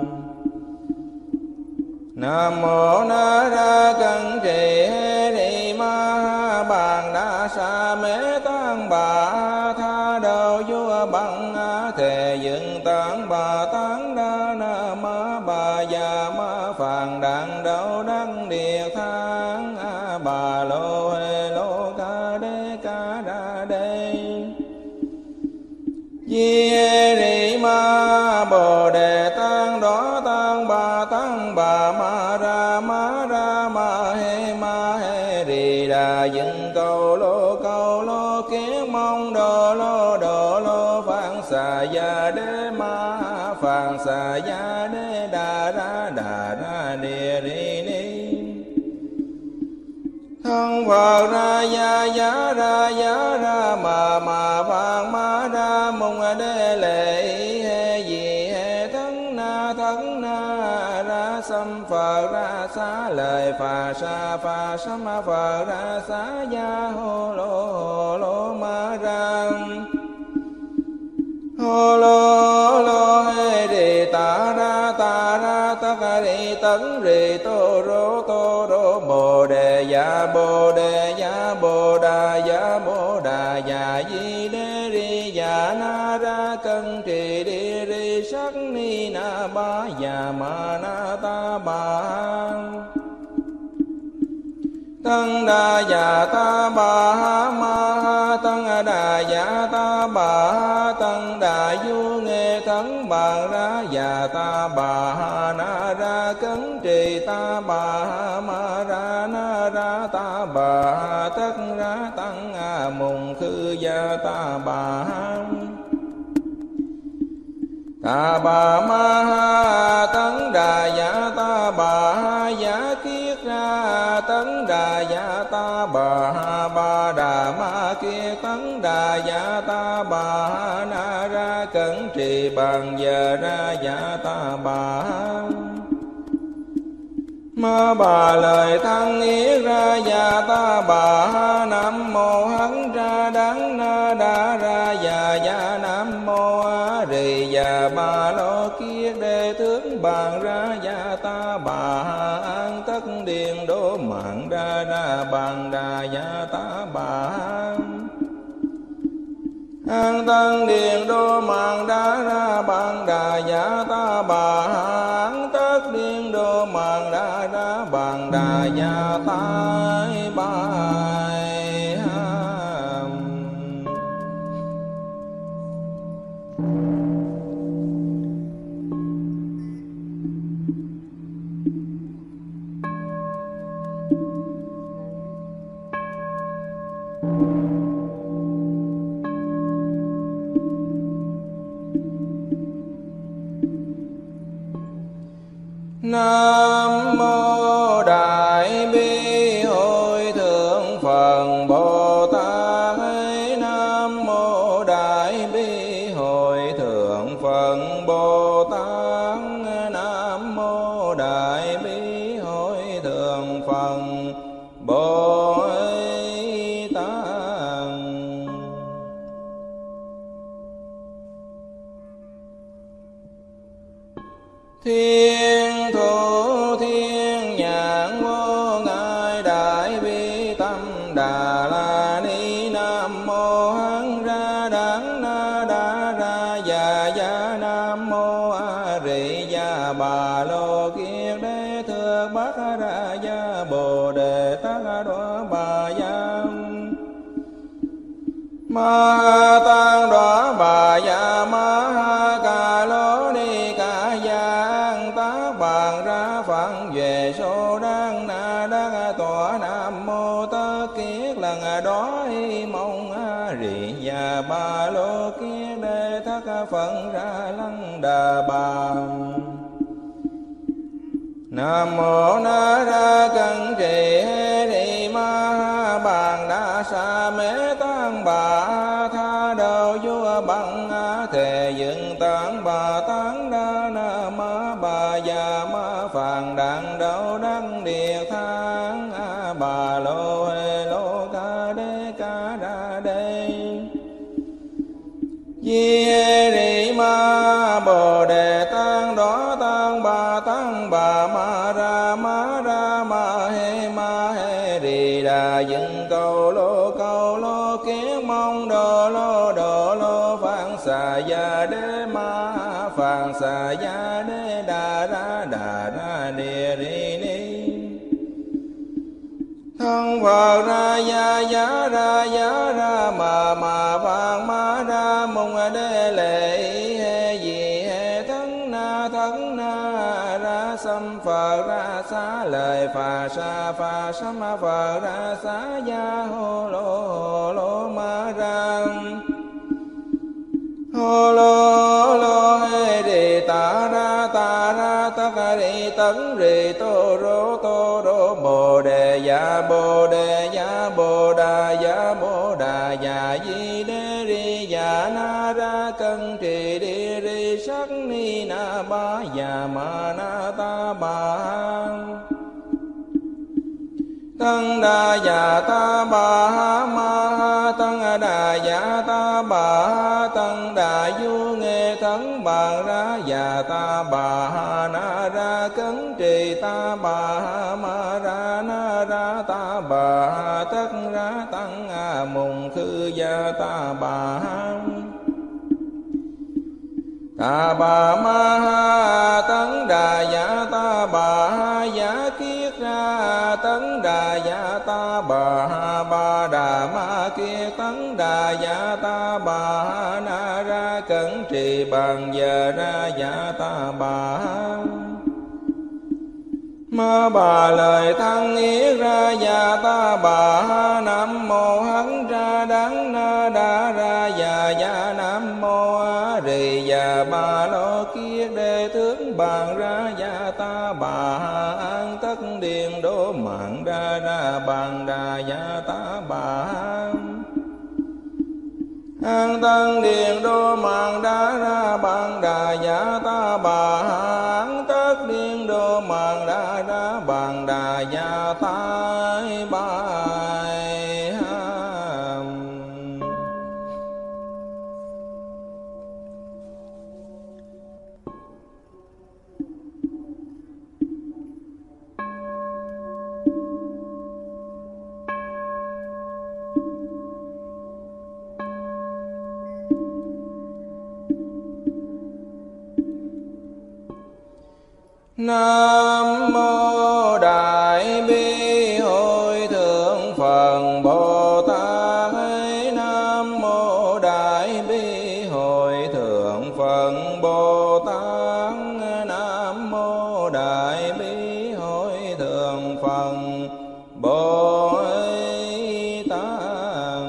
Nam mô Na Ra Cân Trì Hê Ni Ma Bàn Đa Sa Mê Tăng Bà Tha Đầu Vua Bằng Thề Dựng Tán Bà Tán Đa Na Ma Bà Già Ma Phàn Đàn Đầu Đăng Địa Thang Bà Lô Hê Lô Ca Đê Ca Đa Đê. Di Hê Rị Ma Bồ Đề Tăng Đó Tăng Bà Ma Ra Ma Hê Rị Đà Dựng Cầu Lô Kiết Mong Đồ Lô Phạn Xà Gia Đế Ma Phạn Xà Gia Đế Đà Ra Địa Ri Ni. Thân Phật ra ra mà Phạn Ma Ra Mùng Đế Lệ Hê Di Hê Thắng Na Ra Xăm Phật ra xá lời Phà Sám Phật ra xá Gia Hô Lô Ma Ra. Hô lô hê rì ta ra tất rì tấn rì tô rô bồ đề ya bồ đà ya di đê ri ya na ra cân trì đi ri sắc ni na ba ya ma na ta ba. Tăng đà ya ta bà ma tăng đà ya ta bà tăng đà du nghe thắng bàn ra ya ta bà na ra cấn trì ta bà ma ra na ra ta bà tất ra tăng mùng khư ya ta bà. Ta bà ma tấn đà ya ta bà ya kiết ra tấn đà ya ta bà đà ma kiết tấn đà ya ta bà na ra cẩn trì bằng giờ ra ya ta bà. Ma bà lời thăng yết ra ya ta bà. Nam mô hán ra đắng na đa ra ya nam mô a Rị Gia Bà Lô Kiết Đế Tướng Bàn ra ya ta bà. An tất điền đô mạng ra bàn đà ya ta bà. An tăng điền đô mạng ra bàn đà ya ta bà. An tất điền đô mạng ra bàn đà ya ta bà. Nam mô Đại Bi Hội Thượng Phật Bồ Tát. Nam mô Đại Bi Hội Thượng Phật Bồ Tát. Nam mô Đại Bi Hội Thượng Phật Bồ Tát. Thiên thủ thiên nhãn vô ngại đại bi tâm đà la ni. Nam mô hán ra đắng na đa ra ya nam mô a Rị Gia Bà Lô Kiết Đế Thượng Bát Ra Gia Bồ Đề Tát Đoá Bà Gia. Ma Tăng Đoá Bà Gia Ma Ca Lô Ni Ca Giang Tác Bàn Ra Phạn về số đăng na đắc tọa. Nam mô tơ kiết lần đó mong rì và ba lô kiết đê thất phận ra lăng đà bà. Nam mô Na Ra Cân Trì Hê Rì Ma Bàn Đa Sa Mê Tăng Bà Tha Đầu Vua Bằng Thề Dựng Tán Bà Tán Đa Na Ma Bà Già Ma Phàn Đàn Đậu Đăng Điệt Thang Bà Lô Hê Lô Ca Ra Đê Di Hê Rì Ma Bồ Đề Tăng Đó Tăng Bà Ma Ra Ma Hê Rì Đà Dựng Cầu Lô Kiết Mong Đồ Lô Phạn Xà Gia Đế Ma Phạn Xà Gia Đế Đà Ra Địa Ri Ni Thân Phật Ra Giá Ra Ma Phạn Ma Ra Mùng Đế Lệ Hê Di Hê Thân Na Ra Xăm Phật Ra Xá Lời Phà Sám Phật Ra Xá Gia Hô Lô Ma Ra Hô Lô Hê Rì Ta Ra Tất Rì Tấn Rì Tô Rô Bồ Đề Ya Bồ Đà Ya Di Đê Ri Ya Na Ra Cân Trì Đi Ri Sắc Ni Na Ba Ya Ma Na Ta Ba Tăng Đà Ya Ta Ba Ma Tăng Đà Ya Ta Ba Tăng Đà Du Nghe Thắng Bàn Ra Ya Ta Ba Na Ra Cấn Trì Ta Ba Ma Ra Na Ra Ta Ba Tất Ra Tăng Mùng Khư Gia Ta Ba Ta Bà Ma Tấn Đà Ya Ta Bà Giá Kiết Ra Tấn Đà Ya Ta Bà Đà Ma Kiết Tấn Đà Ya Ta Bà Na Ra Cẩn Trì Bàn Giờ Ra Ya Ta Bà Ma Bà Lời Thăng Yết Ra Ya Ta Bà Nam Mô Hán Ra Đắng Na Đa Ra Ya Nam Mô Rì Ya Ba Lô Kiết Đê Thước Bàn Ra Ya Ta Bà An Tất Điền Đô Mạng Ra Bàn Đà Ya Ta Bà An Tân Điền Đô Mạng ra Bàn Đà Ya Ta Bà An Tất Điền Đô Mạng ra Bàn Đà Ya Ta Bà. Nam mô Đại Bi Hội Thượng Phật Bồ Tát. Nam mô Đại Bi Hội Thượng Phật Bồ Tát. Nam mô Đại Bi Hội Thượng Phật Bồ Tát.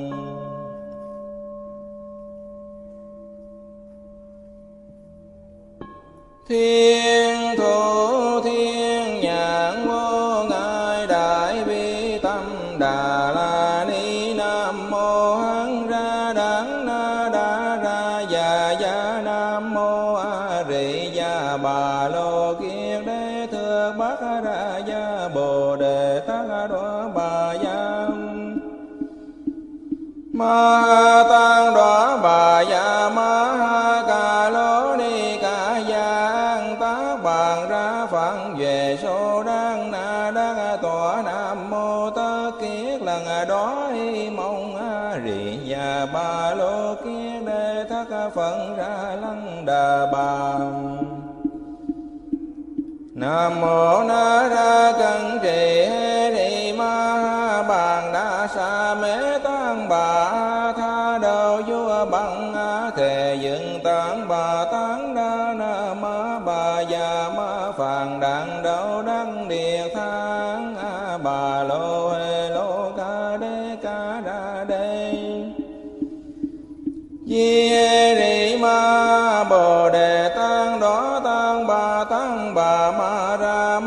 Thiên thủ thiên nhãn vô ngại đại bi tâm đà la ni. Nam mô hán ra đắng na đa ra ya nam mô a rị ya bà lô kiết đế thượng bắc ra ya bồ đề tát đoá bà ya ma tăng đoá bà ya ma ca lô ni ca giang tác bàn ra phận về số đăng na đắc tọa. Nam mô tất kiết lần đó mong rị và ba lô kiết đế thất phận ra lăng đà bà. Nam mô Na Ra Cân Trì Hê Rì Ma Bàn Đa Sa Mê Tăng Bà Tha Đầu Vua Bằng Thề Dựng Tán Bà Tán Đa Na Ma Bà Già Ma Phàn Đàn Đậu Đăng Điệt Thang Bà Lô Hê Lô Di Ri Ma Bồ Đề Tăng Đỏ Tăng Bà Ma Ra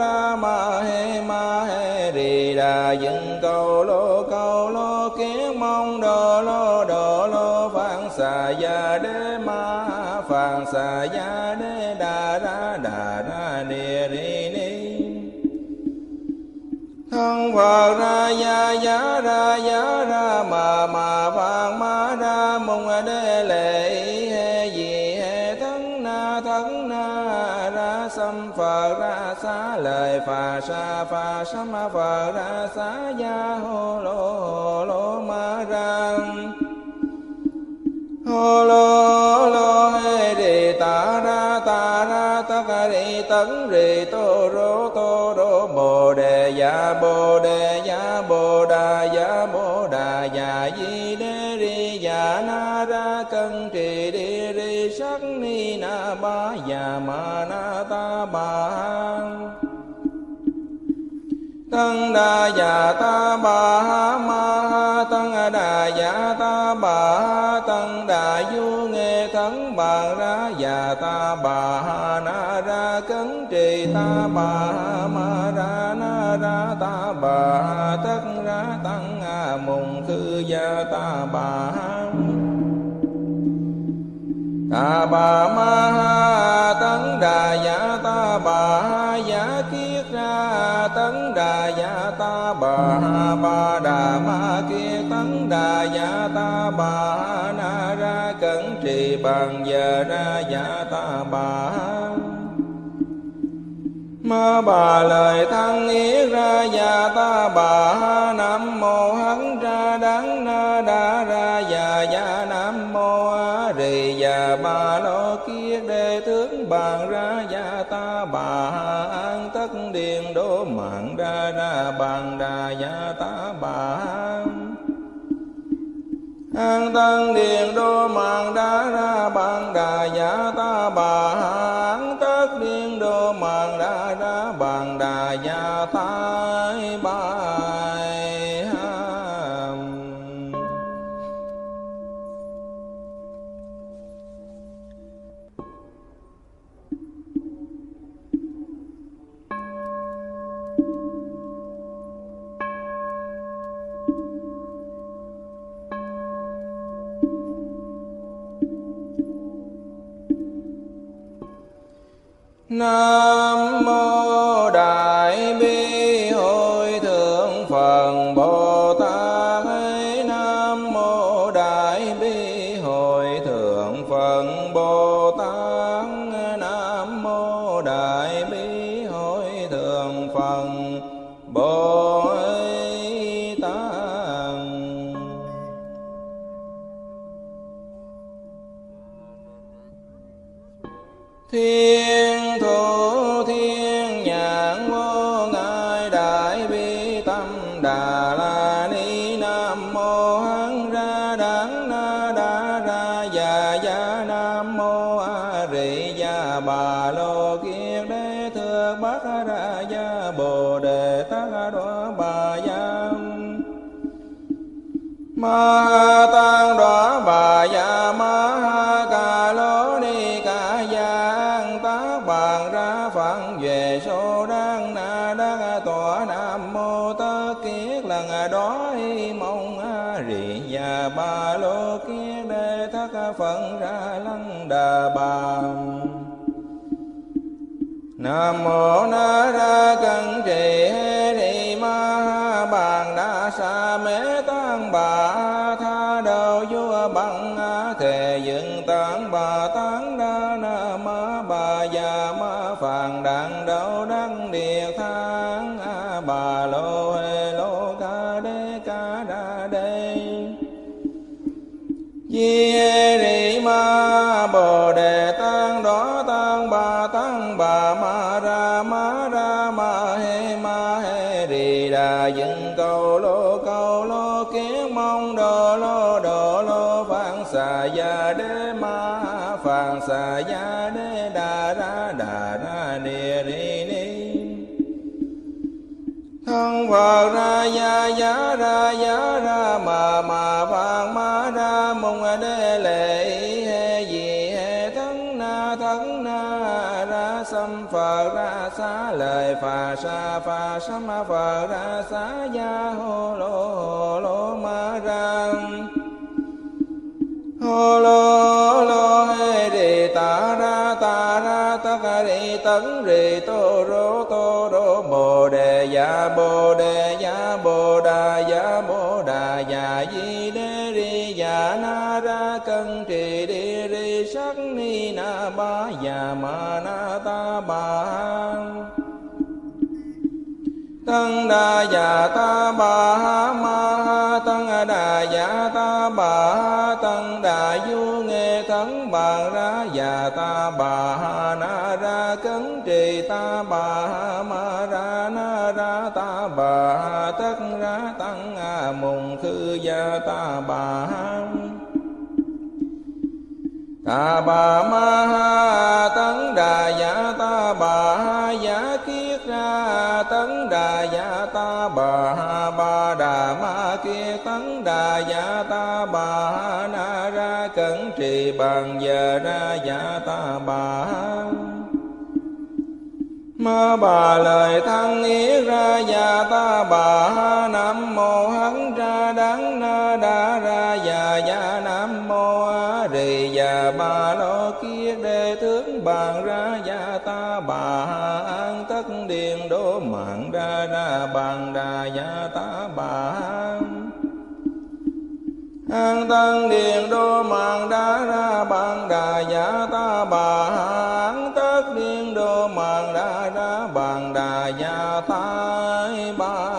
Ma He Ri Đà Dựng Cầu Lô Kiến Mong Đồ Lô Phạn Xà Gia Đế Ma Phạn Xà Gia Đế Đà Ra Địa Ri Ni Thân Phật Ra Giá Ra Ma Phạn Ma Ra Mùng Đế Lệ He Di He Thắng Na Ra Xăm Phật Ra Xá Lời Phà Sám Phật Ra Xá Gia Hô Lô Ma Ra Hô Lô He Ri Ta Ra Tất Ri Tấn Ri Tô Rô Bồ Đề Dạ Bồ Đà Dạ Di Đế Ri Dạ Na Ra Cân Trì Đi Ri Sắc Ni Na Ba Dạ Ma Na Ta Ba Tăng Đà Dạ Ta Ba Ma Tăng Đà Dạ Ta Ba Tăng Đà Du Nghe Thắng Bàn Ra Dạ Ta Ba Na Ra Cấn Trì Ta Ba Ma Ra Na Ra Ta Ba Tất Ra Tăng Mùng Khư Gia Ta Ba Ta Bà Ma Tấn Đà Dạ Ta Bà Giả Kiết Ra Tấn Đà Dạ Ta Bà Đà Ma Kiết Tấn Đà Dạ Ta Bà Na Ra Cẩn Trì Bằng Giờ Ra Dạ Ta Bà Ma Bà Lời Thăng Yết Ra Dạ Ta Bà Nam Mô Hán Ra Đắng Na Đa Ra Dạ Nam Mô A Rì Dạ Ba Lô Kiết Đề Tướng Bàn Ra Dạ Ta Bà An Tất Điền Đô Mạng Ra Bàn Đà Dạ Ta Bà An Tân Điền Đô Mạng ra Bàn Đà Dạ Ta Bà An Tất Điền Đô Mạng ra Bàn Đà Dạ Ta Bà Nam mô Đại Bi Hội Thượng Phật Bồ Tát. Nam mô Đại Bi Hội Thượng Phật Bồ Tát. Nam mô Đại Bi Hội Thượng Phật Bồ Tát. Thiên thủ thiên nhãn vô ngại đại bi tâm đà la ni. Nam mô hán ra đắng na đa ra dạ nam mô a rị gia bà lô kiết đế thượng bát ra gia bồ đề tát đoá bà gia ma tăng đoá bà gia ma ca lô ni ca gia tác bàn ra phận về số đăng na đắc tọa. Nam mô tất kiết lần đó mong a rị gia ba lô kiết đế thất phận ra lăng đà bà. Nam mô na ra cân trì hê rị ma bàn đa sa mê tăng bà tha đầu vua bằng thề dựng tán bà tán đa na ma bà già ma phàn đàn đầu đăng địa thang bà lô hê lô ca đa đê di hê rị ma bồ đề tăng đó tăng bà ma ra ma hê rị đà dựng cầu lô kiến mong đồ lô phạn xà gia đế ma phạn xà gia đế đà ra địa ri ni. Thân Phật ra giá ra ma phạn ma ra mong đê lệ he di he thân na ra sam phật ra xá lời phà sam phật ra xá gia hô lô ma ra hô lô he đi ta ra tất ri tấn ri tô rô bồ đề ya bồ đà ya di đê ri ya na ra cân trì đi ri sắc ni na ba ya ma na ta ba tăng đà ya ta ba ma ha tăng đà ya ta ba tăng đà du nghe thắng bàn ra ya ta ba na ra cấn trì ta ba ma ra na ra ta ba tất ra tăng mùng khư ya ta ba ma ha tấn đà ya ta ba ya kiết ra tấn đà ya ta ba đà ma kiết tấn đà ya ta ba na ra cẩn trì bằng giờ ra ya ta ba ma bà lời thăng yết ra ya ta ba nam mô hán ra đắng na đa ra ya nam mô a rì ya ba lo kia đề tướng bàn ra ya ta ba an tất điền đô mạng ra bàn đà ya ta ba an tân điền đô mạng ra bàn đà ya ta ba an tất điền đô mạng ra bàn đà ya ta ba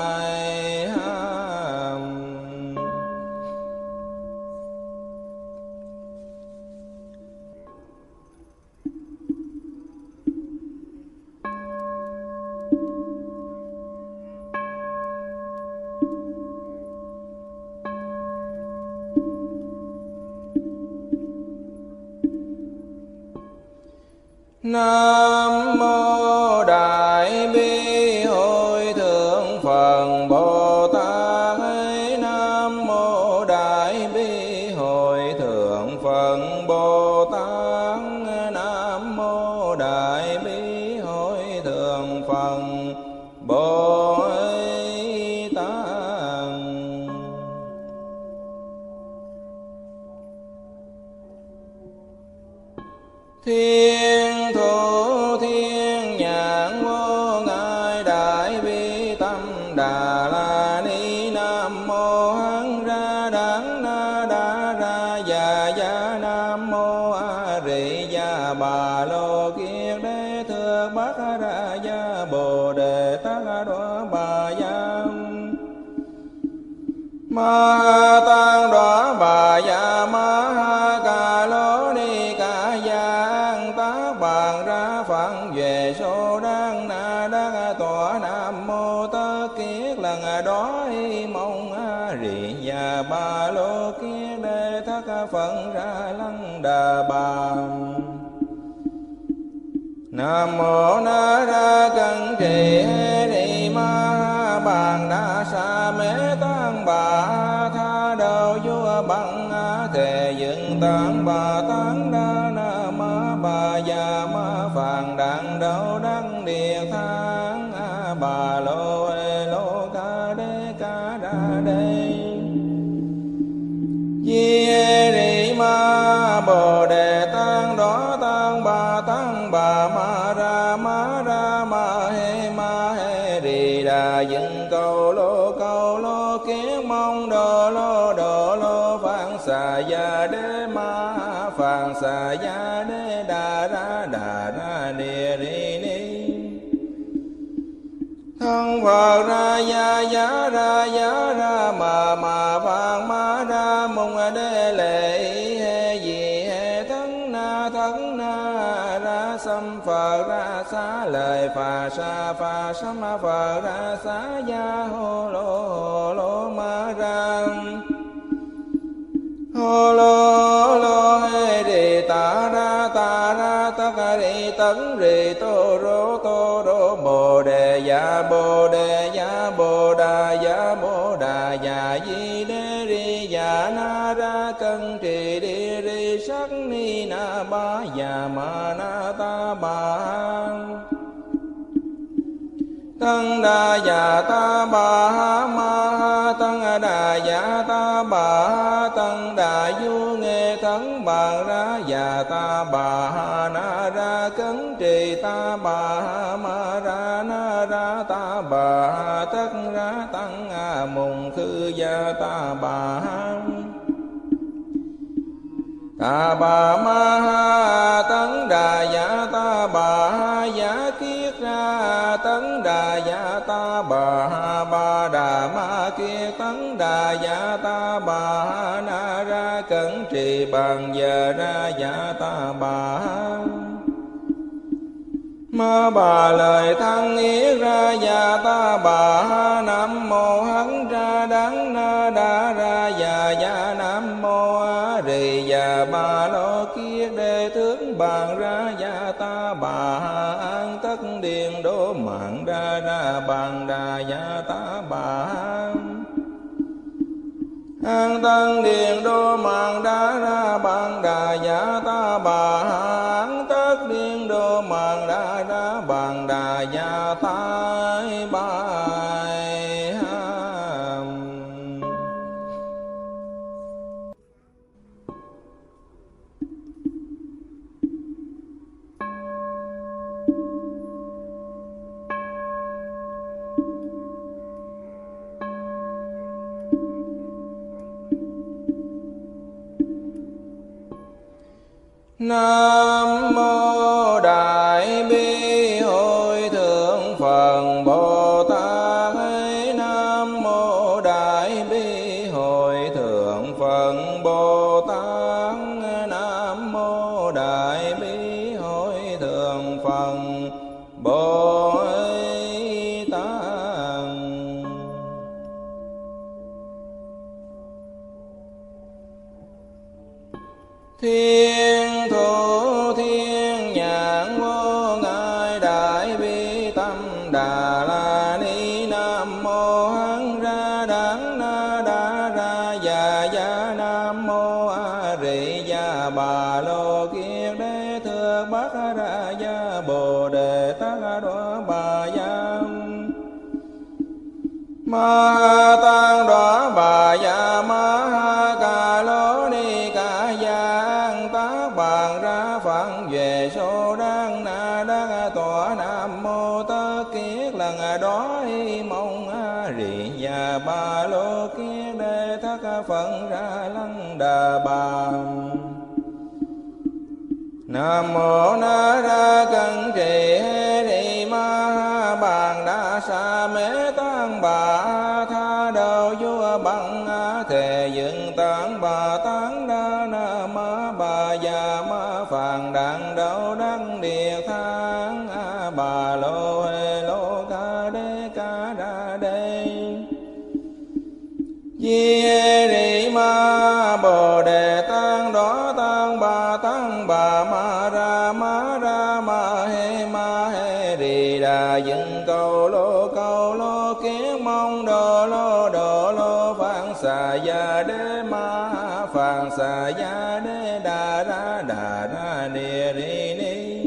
Nam mô Đại Bi Hội Thượng Phật Bồ Tát. Nam mô Đại Bi Hội Thượng Phật Bồ Tát. Nam mô Đại Bi Hội Thượng Phật Bồ Tát. Thiên thủ thiên nhãn vô ngại đại bi tâm đà la ni. Nam mô hán ra đắng na đa ra ya nam mô a rì ya bà lô kiết đế thượng bát ra ya bồ đề tát đoá bà ya ma tăng đoá bà ya ma ha ca lô ni ca ya tác bàn ra phận về số đăng na đắc tọa. Nam mô tất kiết lần đó mong a rì ya ba lô kiết đế thất phận ra lăng đà bà. Nam mô na ra cân trì hê ri ma bàn đa sa mê tăng bà tha đầu vua bằng thề dựng tăng bà tăng đa na ma bà già ma phàn đặng đầu đăng địa thang bà lô ê lô ca đa đê di ri ma bồ đề tăng đó tăng bà ma ra ma he ri đà dựng cầu lô kiến mong đồ lô phạn xà ya đế ma phạn xà ya đế đà ra địa ri ni thân Phật ra ya ra mà phạn ma ra mong đế lệ he di he thân na ra sam Phật ra xá lời phà sam Phật ra xá gia hô lô ma ra hô lô he đi ta ra tất ri tấn ri tô rô bồ đề ya bồ đà đà già di đế ri già na ra cân trì đi ri sắc ni na ba già ma na ta bà tăng đà già ta bà ma tăng đà già ta bà tăng đà du nghe thắng bà ra già ta bà na ra cấn trì ta bà ma ra na ra ta bà tất ra tăng mùng khư gia ta bà ta bà ma tấn đà giả ta bà giả kiết ra tấn đà giả ta bà ba đà ma kiết tấn đà giả ta bà na ra cẩn trì bằng giờ ra giả ta bà ma bà lời thăng yết ra già ta bà nam mô hấn ra đắng na đa ra già già nam mô a rì già ba lô kiết đề tướng bàn ra già ta bà an tất điền đô mạng ra ra bàn đà già ta bà an tân điền đô mạng đa ra bàn đà già ta bà an tất điền đô mạng đa ra bàn đà già ta bài Nam mô Đại Bi Hội Thượng Phật Bồ Tát. Nam mô Đại Bi Hội Thượng Phật Bồ Tát. Nam mô Đại Bi Hội Thượng Phật Bồ Tát. Thiên thủ thiên nhãn vô ngại đại bi tâm đà la ni. Nam mô hán ra đắng na đa ra già già nam mô a rì già bà lô kiết đế thượng bát ra gia bồ đề tát đoá bà gia ma tăng đoá bà gia ma ca lô ni ca giang tác bàn ra phận về số đăng na đăng tọa. Nam mô tất kiết lần đó mong a rì già ba lô kiết đế thất phận ra lăng đà bà. Nam mô na ra cân trì hê rì ma bàn đa sa mê tăng bà tha đầu vua bằng thề dựng tán bà tán đa na ma bà già ma phàn đàn đầu đăng địa thang bà lô hê lô ca đa đê di hê rì ma bồ đề tăng đó tăng bà ma ra ma hê rì đà dựng cầu lô kiến mong đồ lô phạn xà gia đế ma phạn xà gia đế đà ra địa ri ni.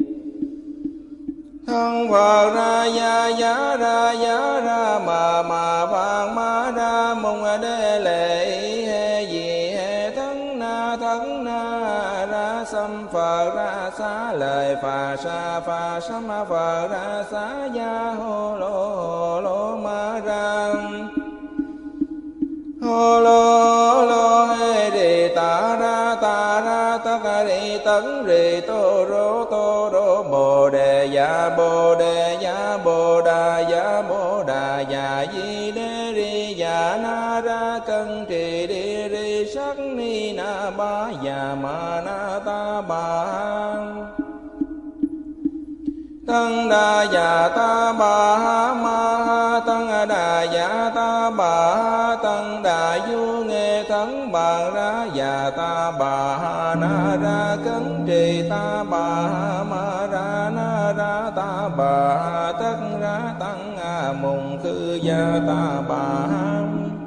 Thân Phật ra giá ra mà vàng ma ra mong đế lệ hê gì hê thân na ra xâm Phật ra xá lời phà sám Phật ra xá gia hô lô ma ra hô lô hê rì ta ra tất rì tấn rì tô rô bồ đề ya bồ đà ya di đế ri ya na ra cân trì đi ri sắc ni na ba ya ma na ta ba tăng đà già ta bà ma tăng đà già ta bà tăng đà du nghe thắng bà ra già ta bà na ra cấn trì ta bà ma ra na ra ta bà tất ra tăng mùng khư gia ta bà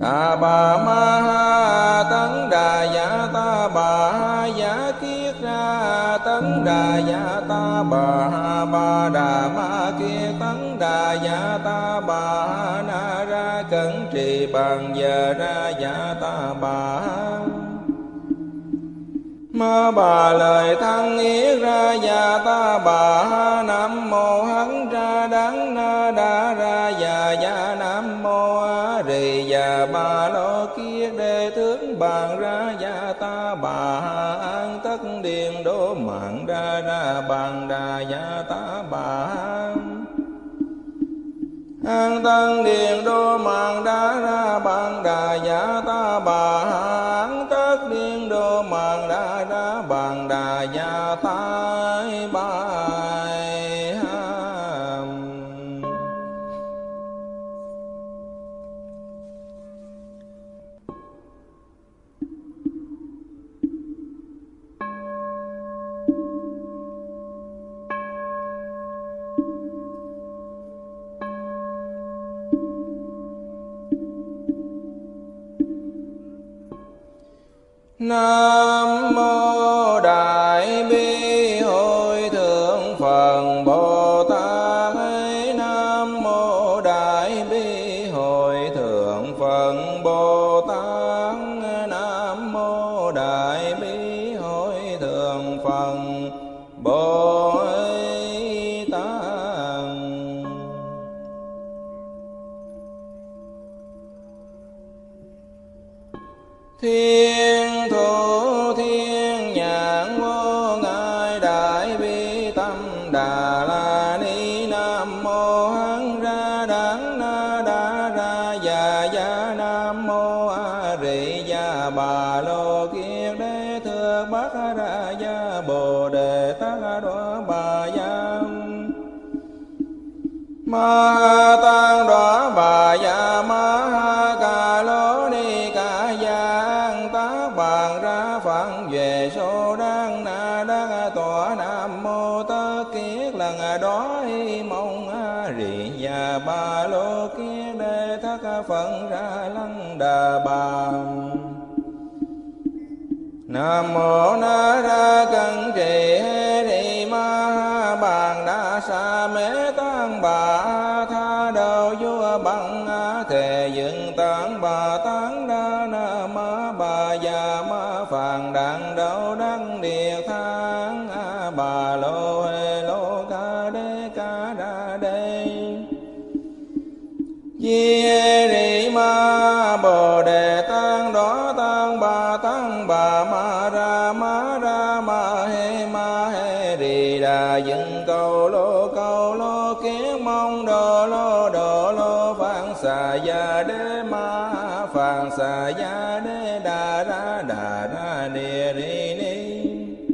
Ta bà ma ha tấn đà dạ ta bà ha giả kiết ra tấn đà dạ ta bà ha ba đà ma kiết tấn đà dạ ta bà ha na ra cẩn trì bằng giờ ra dạ ta bà ha ma bà lời thăng yết ra dạ ta bà ha nam mô hán ra đắng na đa ra dạ dạ nam mô a rì dạ bà lô kiết đề tướng bàn ra dạ ta bà ha an tất điện đô mạng ra ra bàn đà dạ ta bà ha an tân điện đô mạng đa ra bàn đà dạ ta bà ha an tất điện đô mạng đa ra bàn đà dạ ta bài ha. Nam mô Đại Bi Hội Thượng Phật Bồ Tát. Nam mô Đại Bi Hội Thượng Phật Bồ Tát. Nam mô Đại Bi Hội Thượng Phật Bồ Tát. Thiên thủ thiên nhãn vô ngại đại bi tâm đà la ni. Nam mô hán ra đắng na đa ra dạ dạ nam mô a rì dạ bà lô kiết đế thượng bát ra dạ bồ đề tát đoá bà dạ ma tăng đoá bà dạ ma ha ca lô ni ca giang tác bàn ra phận về số đăng na đăng tọa. Nam mô tất kiết lần đó hi mong a rì dạ ba lô kiết đế thất phận ra lăng đà bà. Nam mô na ra cẩn trì hê rì ma ha bàn đa sa mê tăng bà tha đầu vua bằng thề dựng tán bà tán đa na ma bà già ma phàn đàn đầu đăng địa thang bà lô hê lô ca đa đê di rì ma bồ đề tăng đó tăng bà ma ra ma hê rì đà dựng cầu lô kiến mong đồ lô phạn xà gia đế ma phạn xà gia đế đà ra địa ri ni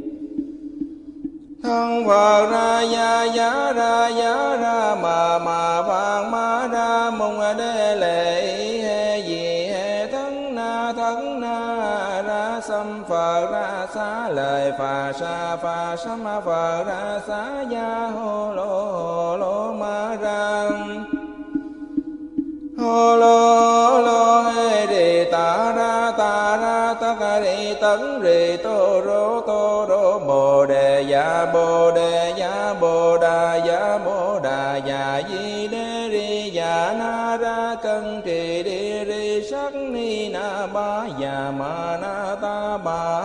thân Phật ra giá ra mà phạn ma ra mong đế lệ hê gì hê thân na ra xâm Phật ra xá lời phà sám Phật ra xá gia hô lô ma ra hô lô hê rì ta ra tất rì tấn rì tô rô bồ đề dạ bồ đà dạ di đê ri dạ na ra cân trì đi ri sắc ni na ba dạ ma na ta ba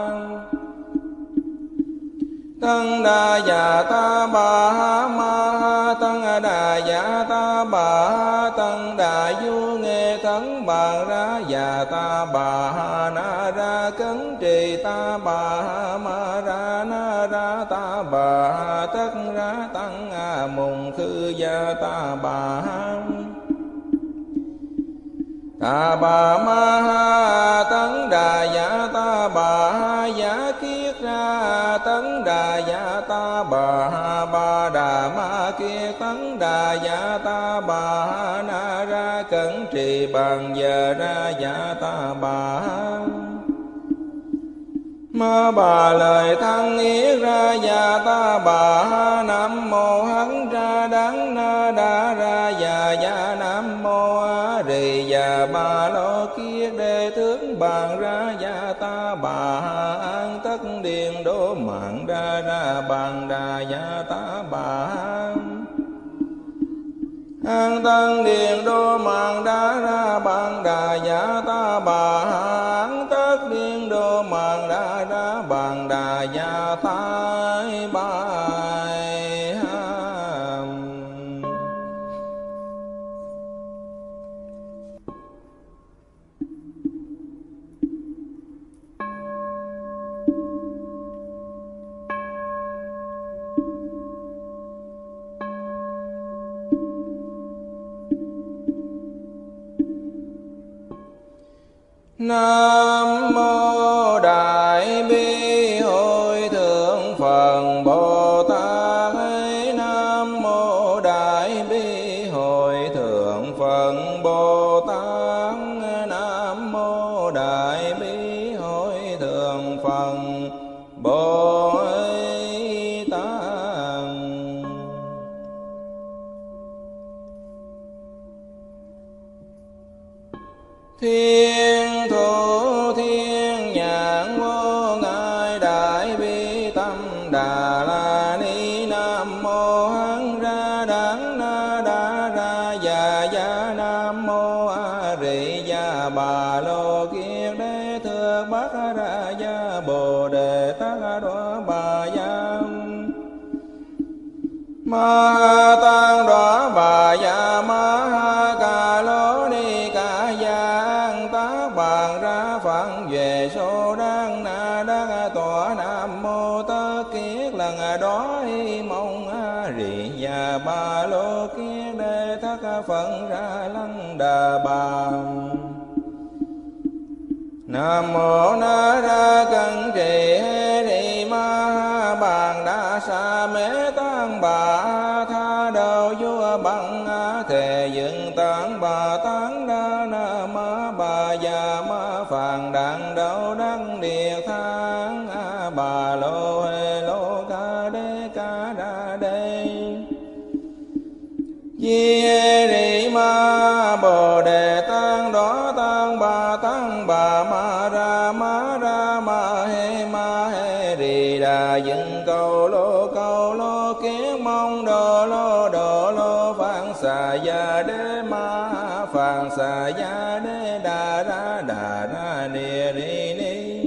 tăng đà dạ ta bà ha ma ha tăng đà dạ ta bà ha tăng đà du nghe thắng bàn ra dạ ta bà ha na ra cấn trì ta bà ha ma ra na ra ta bà ha tất ra tăng mùng khư gia ta bà ha ta bà ma ha tấn đà dạ ta bà ha giả kiết ra tấn đà dạ ta bà ha ba đà ma kiết tấn đà dạ ta bà ha na ra cẩn trì bằng giờ ra dạ ta bà ha ma bà lời thăng yết ra dạ ta bà ha nam mô hán ra đắng na đa ra dạ dạ nam mô a rì già ba lô kiết đê tướng bàn ra gia ta bà an tất điền đô mạng ra ra bàn đà gia ta bà an tân điền đô mạng đa ra bàn đà gia ta bà an tất điền đô mạng đa ra bàn đà gia ta bà. Nam mô Đại Bi Hội Thượng Phật Bồ Tát. Nam mô Đại Bi Hội Thượng Phật Bồ Tát. Nam mô Đại Bi Hội Thượng Phật Bồ Tát. Thiên thủ thiên nhãn vô ngại đại bi tâm đà la ni. Nam mô hán ra đắng na đa ra già gia. Nam mô a rì gia bà lô kiết đế thượng bát ra gia bồ đề tát đoá bà gia ma tăng đoá bà gia ma ca lô ni ca gia tá bàn ra phận về số đăng na đắc tọa. Nam mô tất kiết lần đó mong a rì gia ba lô kiết đế thất phận ra lăng đà bà. Nam mô na ra cân trì hê rì ma bàn đa sa mê tăng bà tha đầu vua bằng thề dựng tán bà tán đa na ma bà già ma phàn đàn đầu đăng địa thang bà lô hê lô ca đa đê di hê rì ma bồ đề tăng đó tăng bà ma ra ma hê rì đà dựng cầu lô kiến mong đồ lô phạn xà gia đế ma phạn xà gia đế đà ra ni ri ni.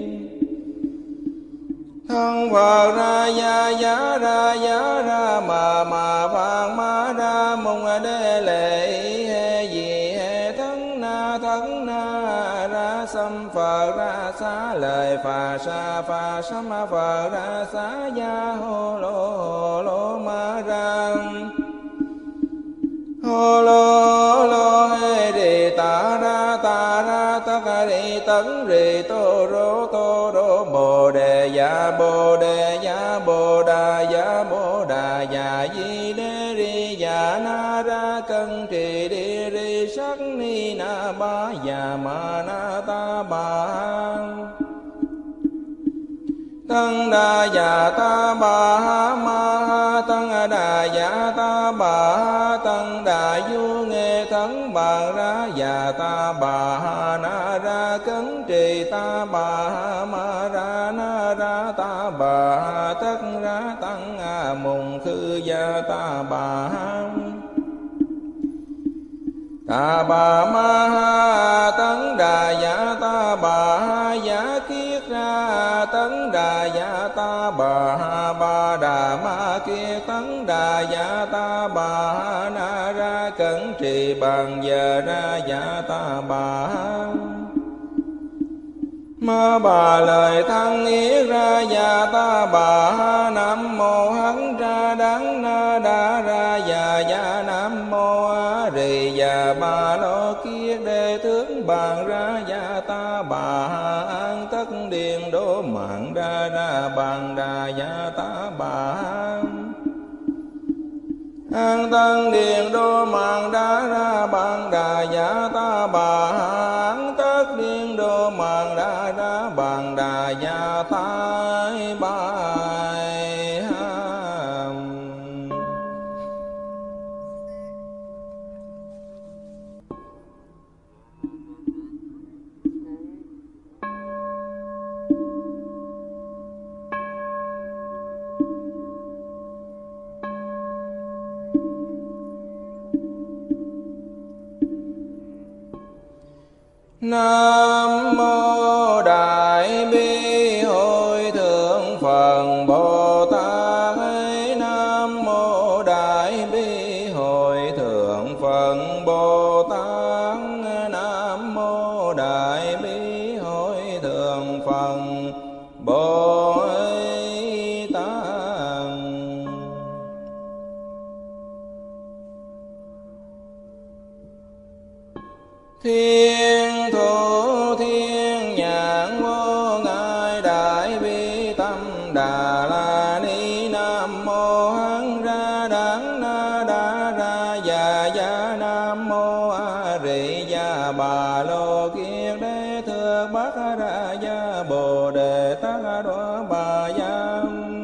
Thân Phật ra giá ra mà phạn ma ra mong đế lệ hê gì hê thân na ra xâm Phật ra xá lời phà sám Phật ra xá gia hô lô ma ra hô lô hê rì ta ra tất rì tấn rì tô rô bồ đề ya bồ đà ya di đê ri ya na ra cân trì đi ri sắc ni na ba ya ma na ta ba tăng đà ya ta ba ma tăng đà ya ta ba tăng đà du nghe thắng bàn ra ya ta ba na ra cấn trì ta ba ma ra na ra ta ba tất ra tăng mùng khư gia ta ba ma tấn đà ya ta bà giá kiết ra tấn đà ya ta bà đà ma kiết tấn đà ya ta bà na ra cẩn trì bàn giờ ra ya ta bà ma bà lời thăng yết ra ya ta bà nam mô hán ra đắng na đa ra ya nam mô a rì già ba lô kiết đế tướng bàn ra ya ta bà an tất điền đô mạng ra ra bàn đà ya ta bà an tân điền đô mạng đa ra bàn đà ya ta bà an tất điền đô mạng đa ra bàn đà ya ta bà. Nam mô Đại Bi Hội Thượng Phật Bồ Tát. Nam mô Đại Bi Hội Thượng Phật Bồ Tát. Nam mô Đại Bi Hội Thượng Phật Bồ Tát. Thiên thủ thiên nhãn vô ngại đại bi tâm đà la ni. Nam mô hán ra đắng na đa ra già gia. Nam mô a rị gia bà lô kiết đế thượng bát ra gia bồ đề tát đoá bà gia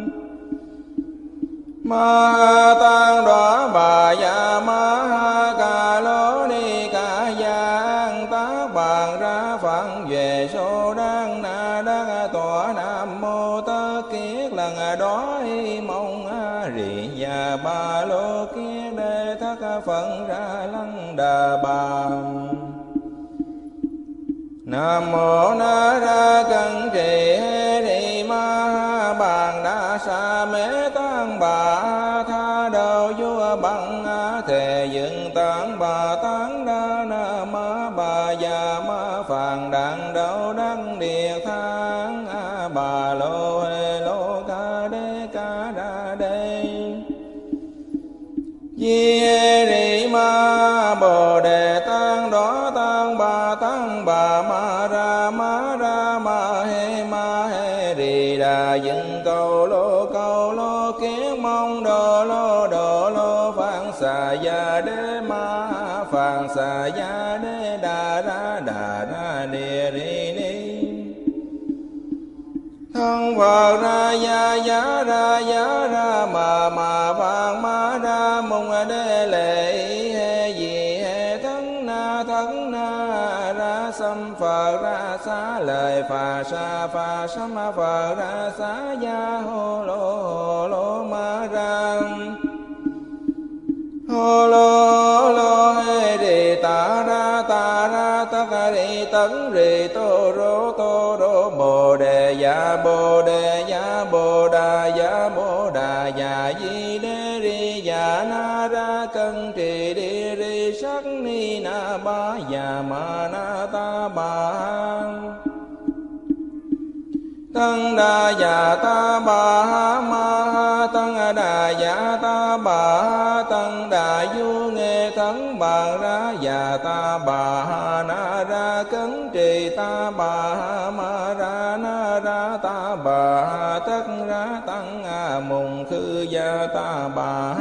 ma tăng đoá bà gia ma ca lô ni ca gia tác bàn ra phận về số đăng na đắc tọa. Nam mô tất kiết lần đó mong a rị gia ba lô kiết đế thất phận ra lăng đà bà. Nam mô na ra cân trì hê rị ma bàn đa sa mê tăng bà tha đầu vua bằng thề dựng tán bà tán đa na ma bà già ma phàn đàn đầu đăng địa thang bà lô hê lô ca đa đê di hê rị ma bồ đề tăng đó tăng bà ma ra ma hê rị đà dựng cầu lô kiến mong đồ lô phạn xà gia đế ma phạn xà gia đế đà ra địa ri ni. Thân Phật ra giá ra mà vàng ma ra mong đế lệ hê gì hê thân na ra xâm Phật ra xá lời phà sám Phật ra xá gia hô lô ma ra hô lô hê rì ta ra tất rì tấn rì tô rô bồ đề ya bồ đà ya di đê ri ya na ra cân trì đi ri sắc ni na ba ya ma na ta ba tăng đà ya ta ba ma tăng đà ya ta ba tăng đà du nghe thắng bàn ra ya ta ba na ra cấn trì ta ba ma ra na ra ta ba tất ra tăng mùng khư gia ta ba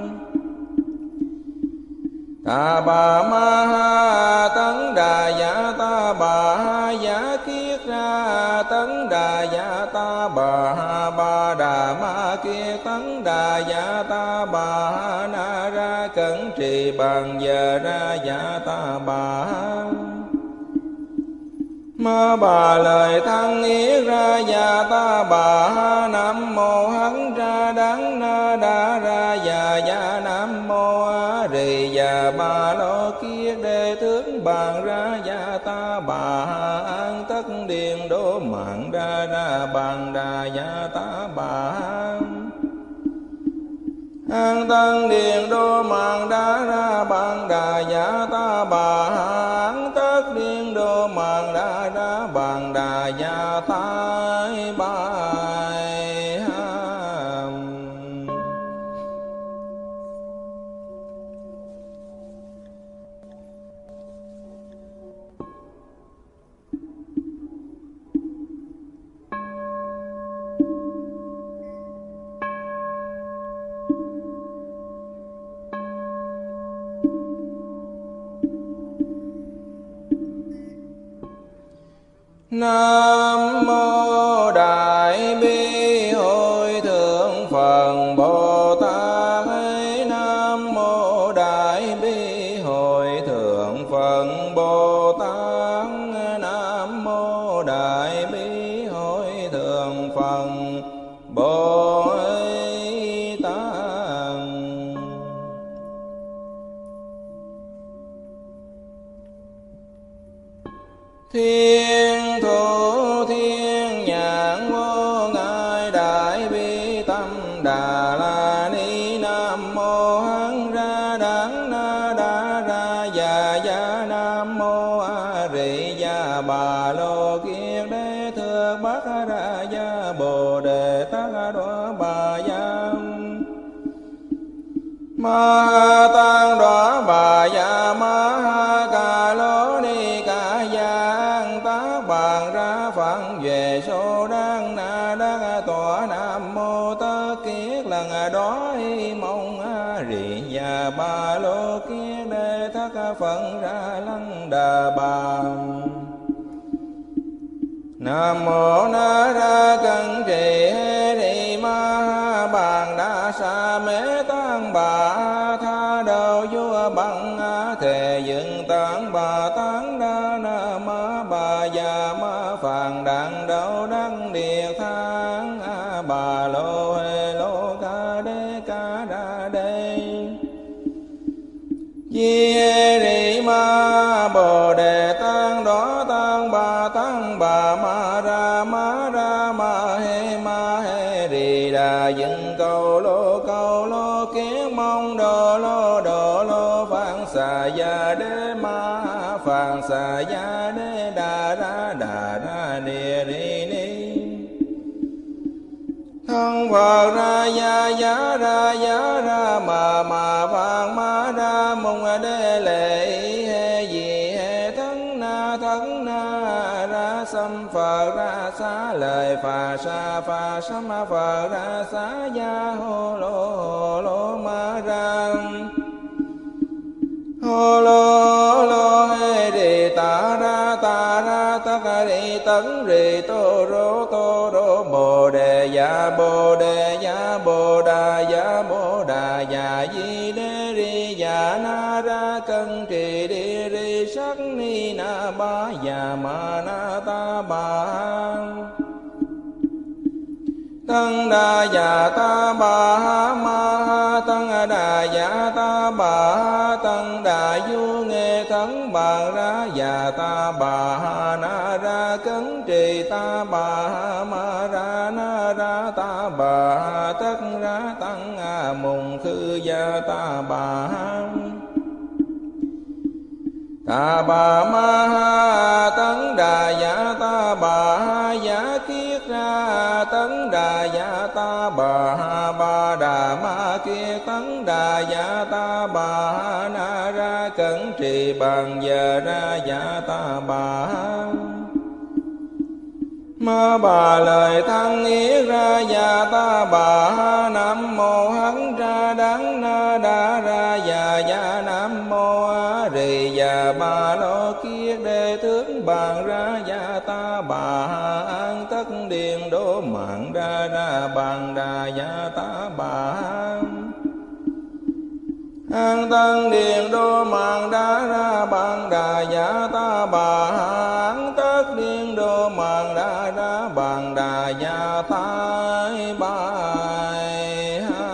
ma tấn đà ya ta ba giá kiết ra tấn đà ya ta ba đà ma kiết tấn đà ya ta ba na ra cẩn trì bằng giờ ra ya ta ba ma bà lời thăng yết ra ya ta bà nam mô hán ra đắng na đa ra ya nam mô a rị ya ba lô kiết đế tướng bàn ra ya ta bà an tất điền đô mạng ra bàn đà ya ta bà an tân điền đô mạng đa ra bàn đà ya ta bà an tất điền đô mạng đa ra bàn đà ya ta bài Nam mô Đại Bi Hội Thượng Phật Bồ Tát. Nam mô Đại Bi Hội Thượng Phật Bồ Tát. Nam mô Đại Bi Hội Thượng Phật Bồ Tát. Thiên thủ thiên nhãn vô ngại đại bi tâm đà la ni. Nam mô hán ra đắng na đa ra già gia. Nam mô a rị gia bà lô kiết đế thượng bát ra gia bồ đề tát đọa bà gia. Ma tăng đọa bà gia ma ha ca lô ni ca giang tác bàn ra phận về số đăng na đắc tọa. Nam mô tất kiết lần đó mong a rị gia ba lô kiết đế thất phận ra lăng đà bà. Nam mô na ra cân trì hê rị ma bàn đa sa mê tăng bà tha đầu vua bằng thề dựng tán bà tán đa na ma bà già ma phàn đặng đậu đăng địa thang bà lô hê lô ca đa đê. Di hê rị ma bồ đề tăng đó tăng bà ma ra ma hê rị đà dựng cầu lô kiến mong đồ lô phạn xà gia đế ma phạn xà gia đế đà ra địa ri ni. Thân Phật ra giá ra mà phạn ma ra mong đế lệ hê gì hê thân na ra xâm Phật ra xá lời phà sám Phật ra xá gia hô lô ma ra hô lô hê rì ta ra tất rì tấn rì tô rô bồ đề ya bồ đà ya di đê ri ya na ra cân trì đi ri sắc ni na ba ya ma na ta ba. Tăng đà ya ta bà ma tăng đà ya ta bà tăng đà du nghe thắng bàn ra ya ta bà na ra cấn trì ta bà ma ra na ra ta bà tất ra tăng mùng khư ya ta bà. Ta bà ma ha tấn đà ya ta bà ha ya kiết ra tấn đà ya ta bà ha ba đà ma kiết tấn đà ya ta bà ha na ra cẩn trì bàn giờ ra ya ta bà ha. Ma bà lời thăng yết ra ya ta bà ha. Nam mô hán ra đắng na đa ra ya nam mô a rị già bà lô kiết đế tướng bàn ra ya ta bà ha. An tất điện đô mạng ra bàn đà ya ta bà ha. An tân điện đô mạng ra bàn đà ya ta bà ha. An tất điện đô mạng ra bàn đà ya ta bà ha.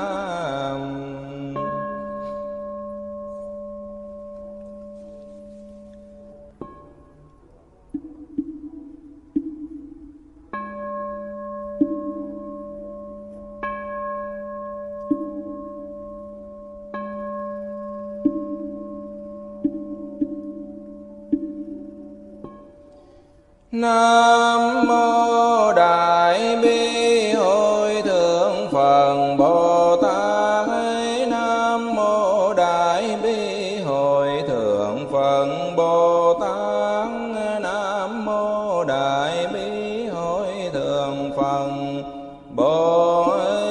Nam mô Đại Bi Hội Thượng Phật Bồ Tát. Nam mô Đại Bi Hội Thượng Phật Bồ Tát. Nam mô Đại Bi Hội Thượng Phật Bồ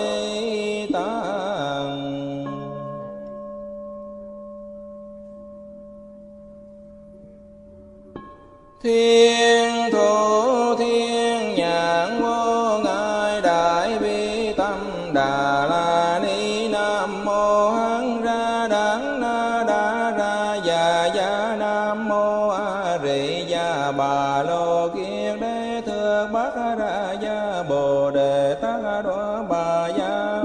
Tát. Thiên thủ thiên nhãn vô ngại đại bi tâm đà la ni. Nam mô hán ra đắng na đa ra già gia. Nam mô a rị gia bà lô kiết đế thượng bát ra gia bồ đề tát đọa bà gia.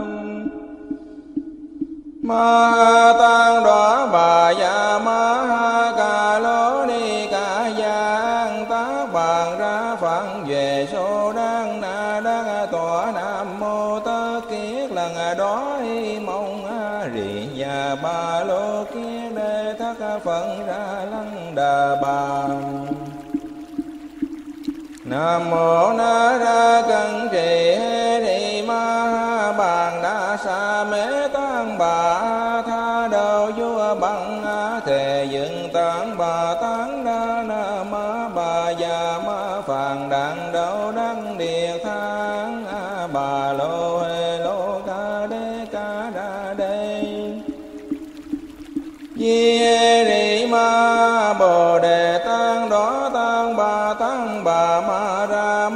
Ma tăng đọa bà gia ma ha ca lô ni ca giang tá về số đăng na đăng tọa nam mô tất kiết lần đó mong rì và ba lô kiết đê thất phận ra lăng đà bà. Nam mô na ra cân trì hê rì ma bàn đa sa mê tăng bà tha đầu vua bằng thề dựng tán bà tán đa na ma bà già ma phàn đàn đầu đăng địa thang bà lô hê lô ca đa đê di hê rì ma bồ đề tăng đó tăng bà ma ra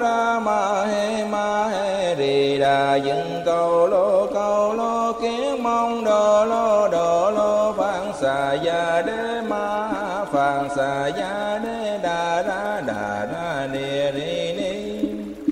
ma hê rì đà dựng cầu lô kiến mong đồ lô phạn xà gia đế ma phạn xà gia đế đà ra địa ri ni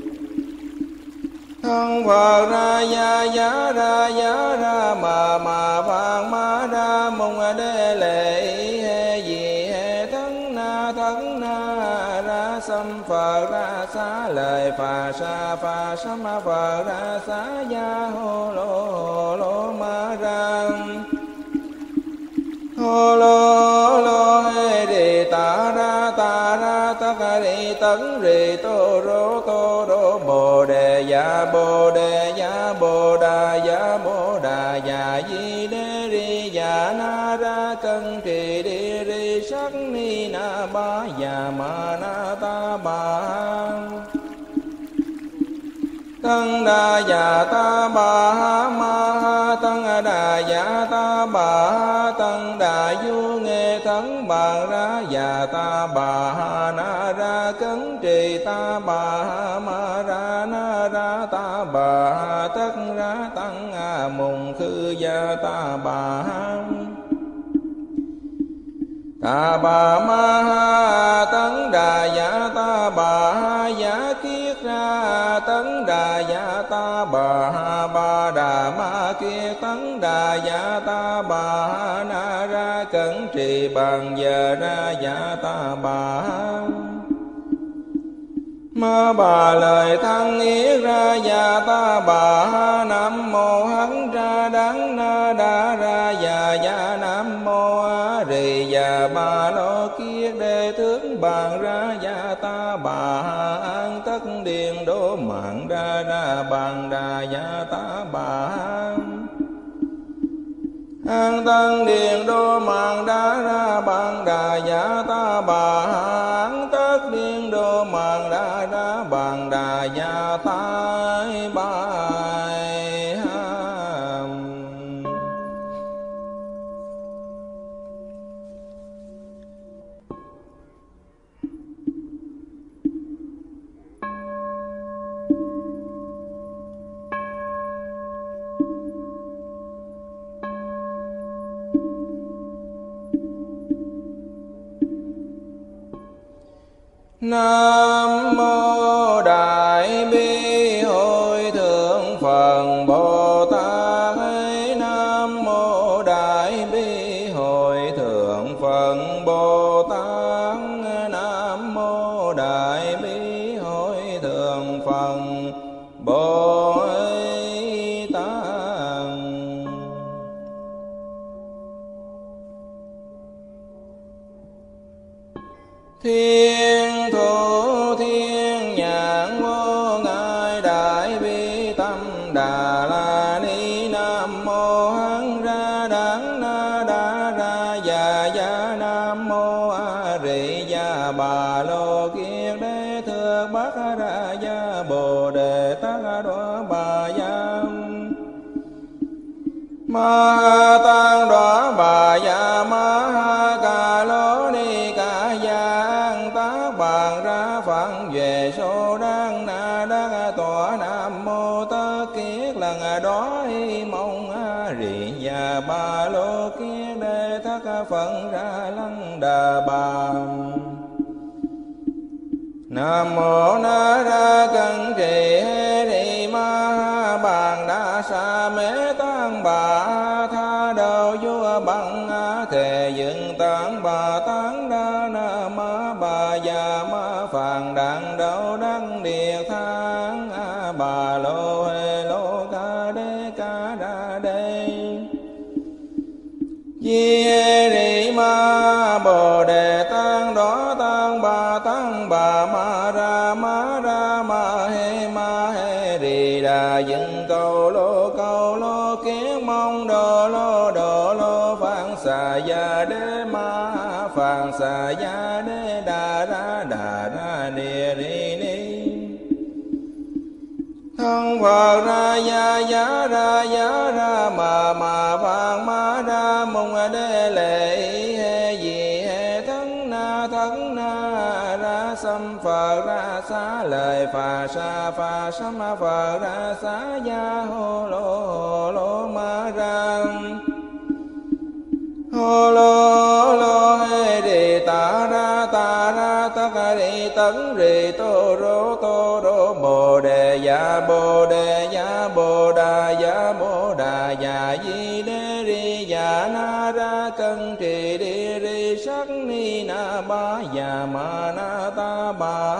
thân Phật ra giá ra mà phạn ma ra mong đế lệ hê gì hê thân na ra xâm Phật ra xá lời phà sa ma Phật ra xá gia hô lô ma ra hô lô hê rì ta ra tất rì tấn rì tô rô bồ đề ya bồ đà ya di đê ri ya na ra cân trì đi ri sắc ni na ba ya ma na ta ba tăng đà ya ta ba ma tăng đà ya ta ba tăng đà du nghe thắng bàn ra ya ta ba na ra cấn trì ta ba ma ra na ra ta ba tất ra tăng mùng khư gia ta ba ma tấn đà ya ta ba ya kiết ra tấn đà ya ta ba đà ma kiết tấn đà ya ta ba na ra cẩn trì bằng giờ ra ya ta ba ma bà lời thăng yết ra ya ta bà nam mô hấn ra đắng na đa ra ya nam mô rì ya ba lô kiết đê tướng bàn ra ya ta bà an tất điền đô mạng ra bàn đà ya ta bà an tân điền đô mạng ra bàn đà ya ta bà an tất điền đô mạng ra bàn đà ya ta bài Nam mô Đại Bi Hội Thượng Phật Bồ Tát. Nam mô Đại Bi Hội Thượng Phật Bồ Tát. Nam mô Đại Bi Hội Thượng Phật Bồ Tát. Thiên thủ thiên nhãn vô ngại đại bi tâm đà la ni. Nam mô hán ra đắng na đa ra ya nam mô a rì ya bà lô kiết đế thượng bắc ra ya bồ đề tát đoá bà ya ma tăng đoá bà ya ma ca lô ni ca giang tác bàn ra phận về số đăng na đăng tọa nam mô tất kiết lần đó mong rì ya ba lô kiết đê thất phận ra lăng đà bà. Nam mô na ra cân trì hê rì ma bàn đa sa mê tăng bà tha đầu vua bằng thề dựng tán bà tán đa na ma bà già ma phàn đặng đậu đăng địa thang bà lô hê lô ca đa đê di ri ma bồ đề tăng đó tăng bà ma ra ma he ri đà dựng cầu lô kiến mong đồ lô phạn xà gia đế ma phạn xà gia đế đà ra địa ri ni thân Phật ra giá ra mà vàng ma ra mong đế lệ he gì he thân na ra xâm Phật ra xá lời phà sám Phật ra xá gia hồ lô ma ra hồ lô he đi ta ra tất đi tấn rì tô rô bồ đề ya bồ đà ya di đế ri ya na ra cân trì đi ri sắc ni na ba ya ma na ta ba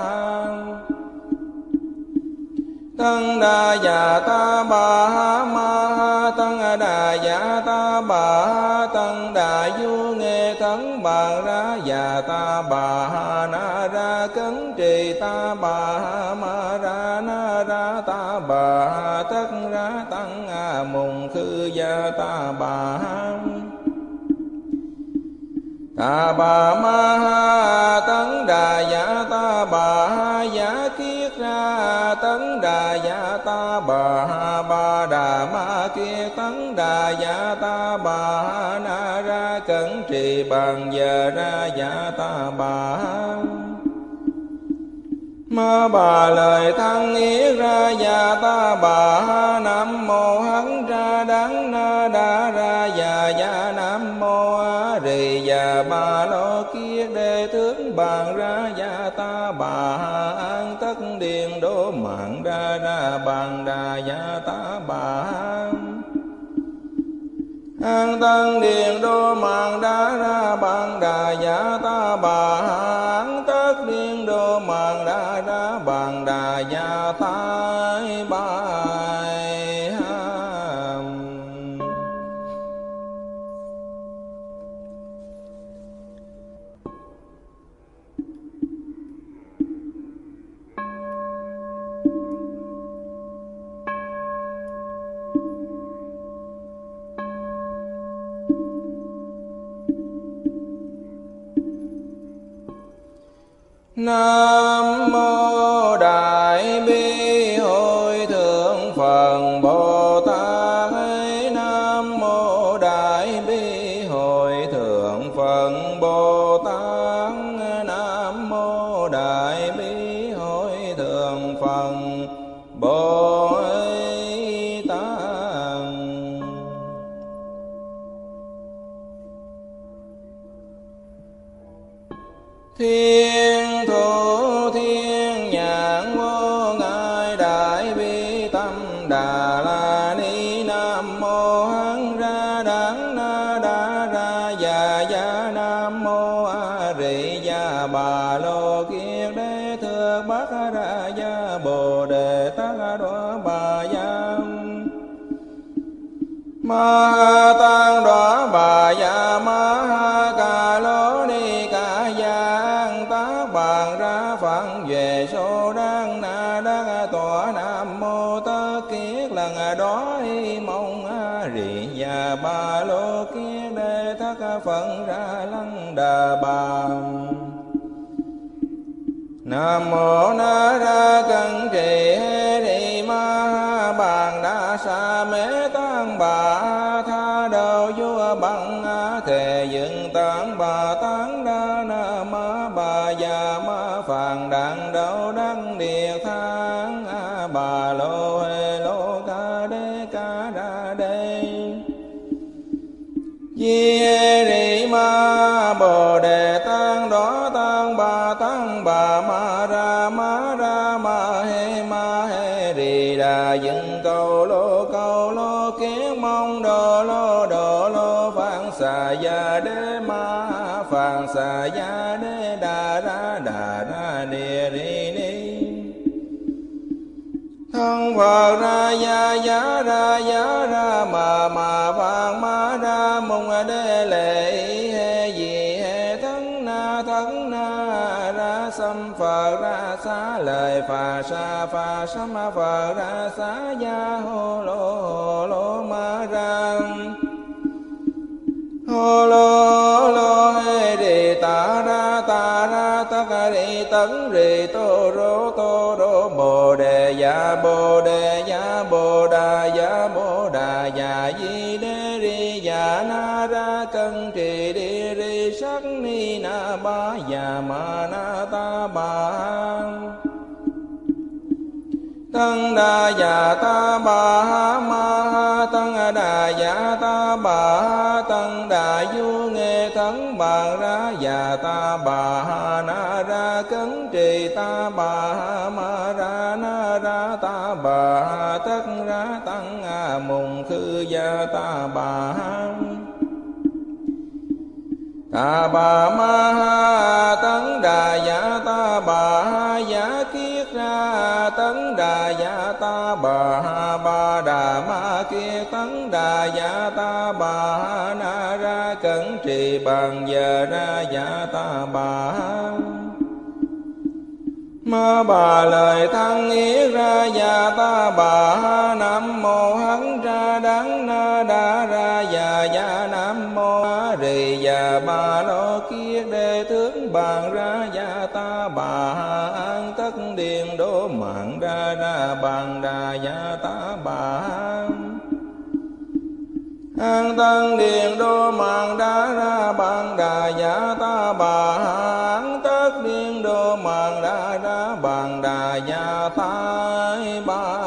tăng đà ya ta ba ma tăng đà ya ta ba tăng đà du nghe thắng bàn ra ya ta ba na ra cấn trì ta ba ma ra na ra ta ba tất ra tăng mùng khư ya ta ba ma tấn đà ya ta ba ya kiết ra tấn đà ya ta ba đà ma kiết tấn đà ya ta ba na ra cẩn trì bằng giờ ra ya ta ba ma bà lời thăng yết ra ya ta ba nam mô hán ra đắng na đa ra ya nam mô a rì ya ba lo kiết đề tướng bàn ra ya ta ba an tất điền đô mạng ra bàn đà ya ta ba an tân điền đô mạng ra bàn đà ya ta ba an tất điền đô mạng ra bàn đà ya ta ba Nam mô Đại Bi Hội Thượng Phật Bồ Tát. Nam mô Đại Bi Hội Thượng Phật Bồ Tát. Nam mô Đại Bi Hội Thượng Phật Bồ Tát. Thiên thủ thiên nhãn vô ngại đại bi tâm đà la ni. Nam mô hán ra đắng na đa ra ya nam mô a rì ya bà lô kiết đế thượng bát ra ya bồ đề tát đoá bà ya ma tăng đoá bà ya ma ca lô ni ca giang tác bàn ra phận về số đăng na đăng tọa. Nam mô tất kiết lần đó mong a rì ya ba lô kiết đế thất phận ra lăng đà bà. Nam mô na ra cân trì hê ri ma bàn đa sa mê tăng bà tha đầu vua bằng thề dựng tán bà tán đa na ma bà già ma phàn đặng đậu đăng địa thang bà lô hê lô ca đa đê di ri ma bồ đề tăng đó tăng bà ma ra ma he ri đà dựng cầu lô kiến mong đồ lô phạn xà gia đế ma phạn xà gia đế đà ra đà ra địa ri ni. Thân Phật ra giá ra mà vàng ma ra mùng đê lệ he gì he thân na ra xâm Phật ra xá lời phà sám Phật ra xá gia hồ lô ma ra hồ lô he đi ta ra tất đi tấn rì tô rô bồ đề ya bồ đà ya di đê ri ya na ra cân trì đi ri sắc ni na ba ya ma na ta ba tăng đà ya ta ba ma tăng đà ya ta ba tăng đà du nghe thắng bàn ra ya ta ba na ra cấn trì ta ba ma ra na ra ta ba tất ra tăng mùng khư gia ta ba ma tấn đà ya ta ba ya kiết ra tấn đà ya ta ba đà ma kiết tấn đà ya ta ba na ra cẩn trì bằng giờ ra ya ta ba ma bà lời thăng yết ra ya ta ba nam mô hán ra đắng na đa ra ya nam mô rì ya ba lo kiết đề tướng bàn ra ya ta ba an tất điền đô mạng ra bàn đà ya ta ba an tân điền đô mạng đa ra bàn đà ya ta ba an tất điền đô mạng đa ra bàn đà ya ta ba.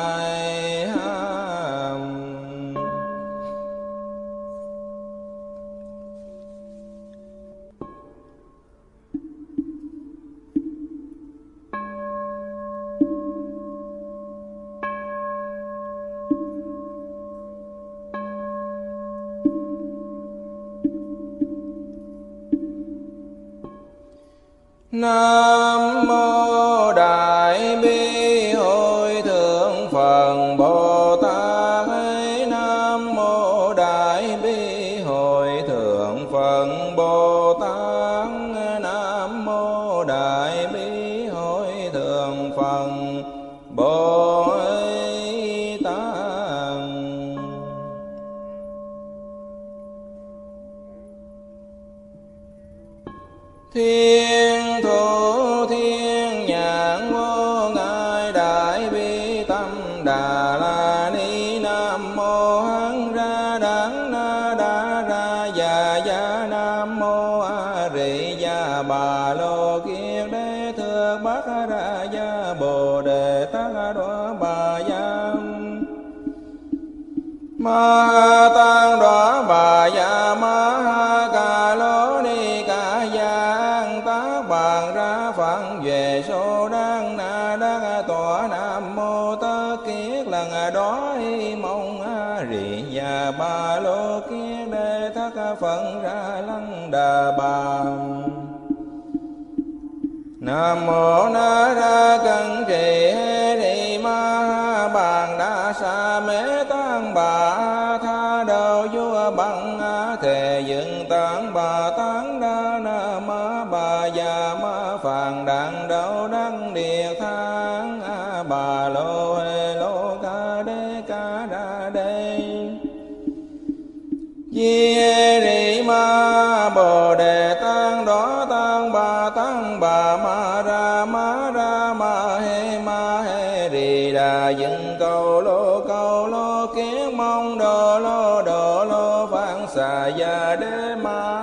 Nam mô Đại Bi Hội Thượng Phật Bồ Tát. Nam mô Đại Bi Hội Thượng Phật Bồ Tát. Nam mô Đại Bi Hội Thượng Phật Bồ Tát. Thiên thủ thiên nhãn vô ngại đại bi tâm đà la ni. Nam mô hán ra đắng na đa ra ya nam mô a rì ya bà lô kiết đế thượng bắc ra ya bồ đề tát đoá bà ya ma tăng đoá bà ya ma ca lô ni ca giang tác bàn ra phận về số đăng na đắc tọa. Nam mô tất kiết lần đó mong rì ya ba lô kiết đế thất phận ra lăng đà bà. Nam mô na ra cân trì hê ri ma bàn đa sa mê tăng bà tha đầu vua bằng thề dựng tán bà tán đa na ma bà già ma phàn đàn đầu đăng địa thang bà lô hê lô ca đa đê di hê ri ma bồ đề tăng đó tăng bà ma ra ma hê ri đà dựng câu lô kiến mong đồ lô phạn xà gia đế ma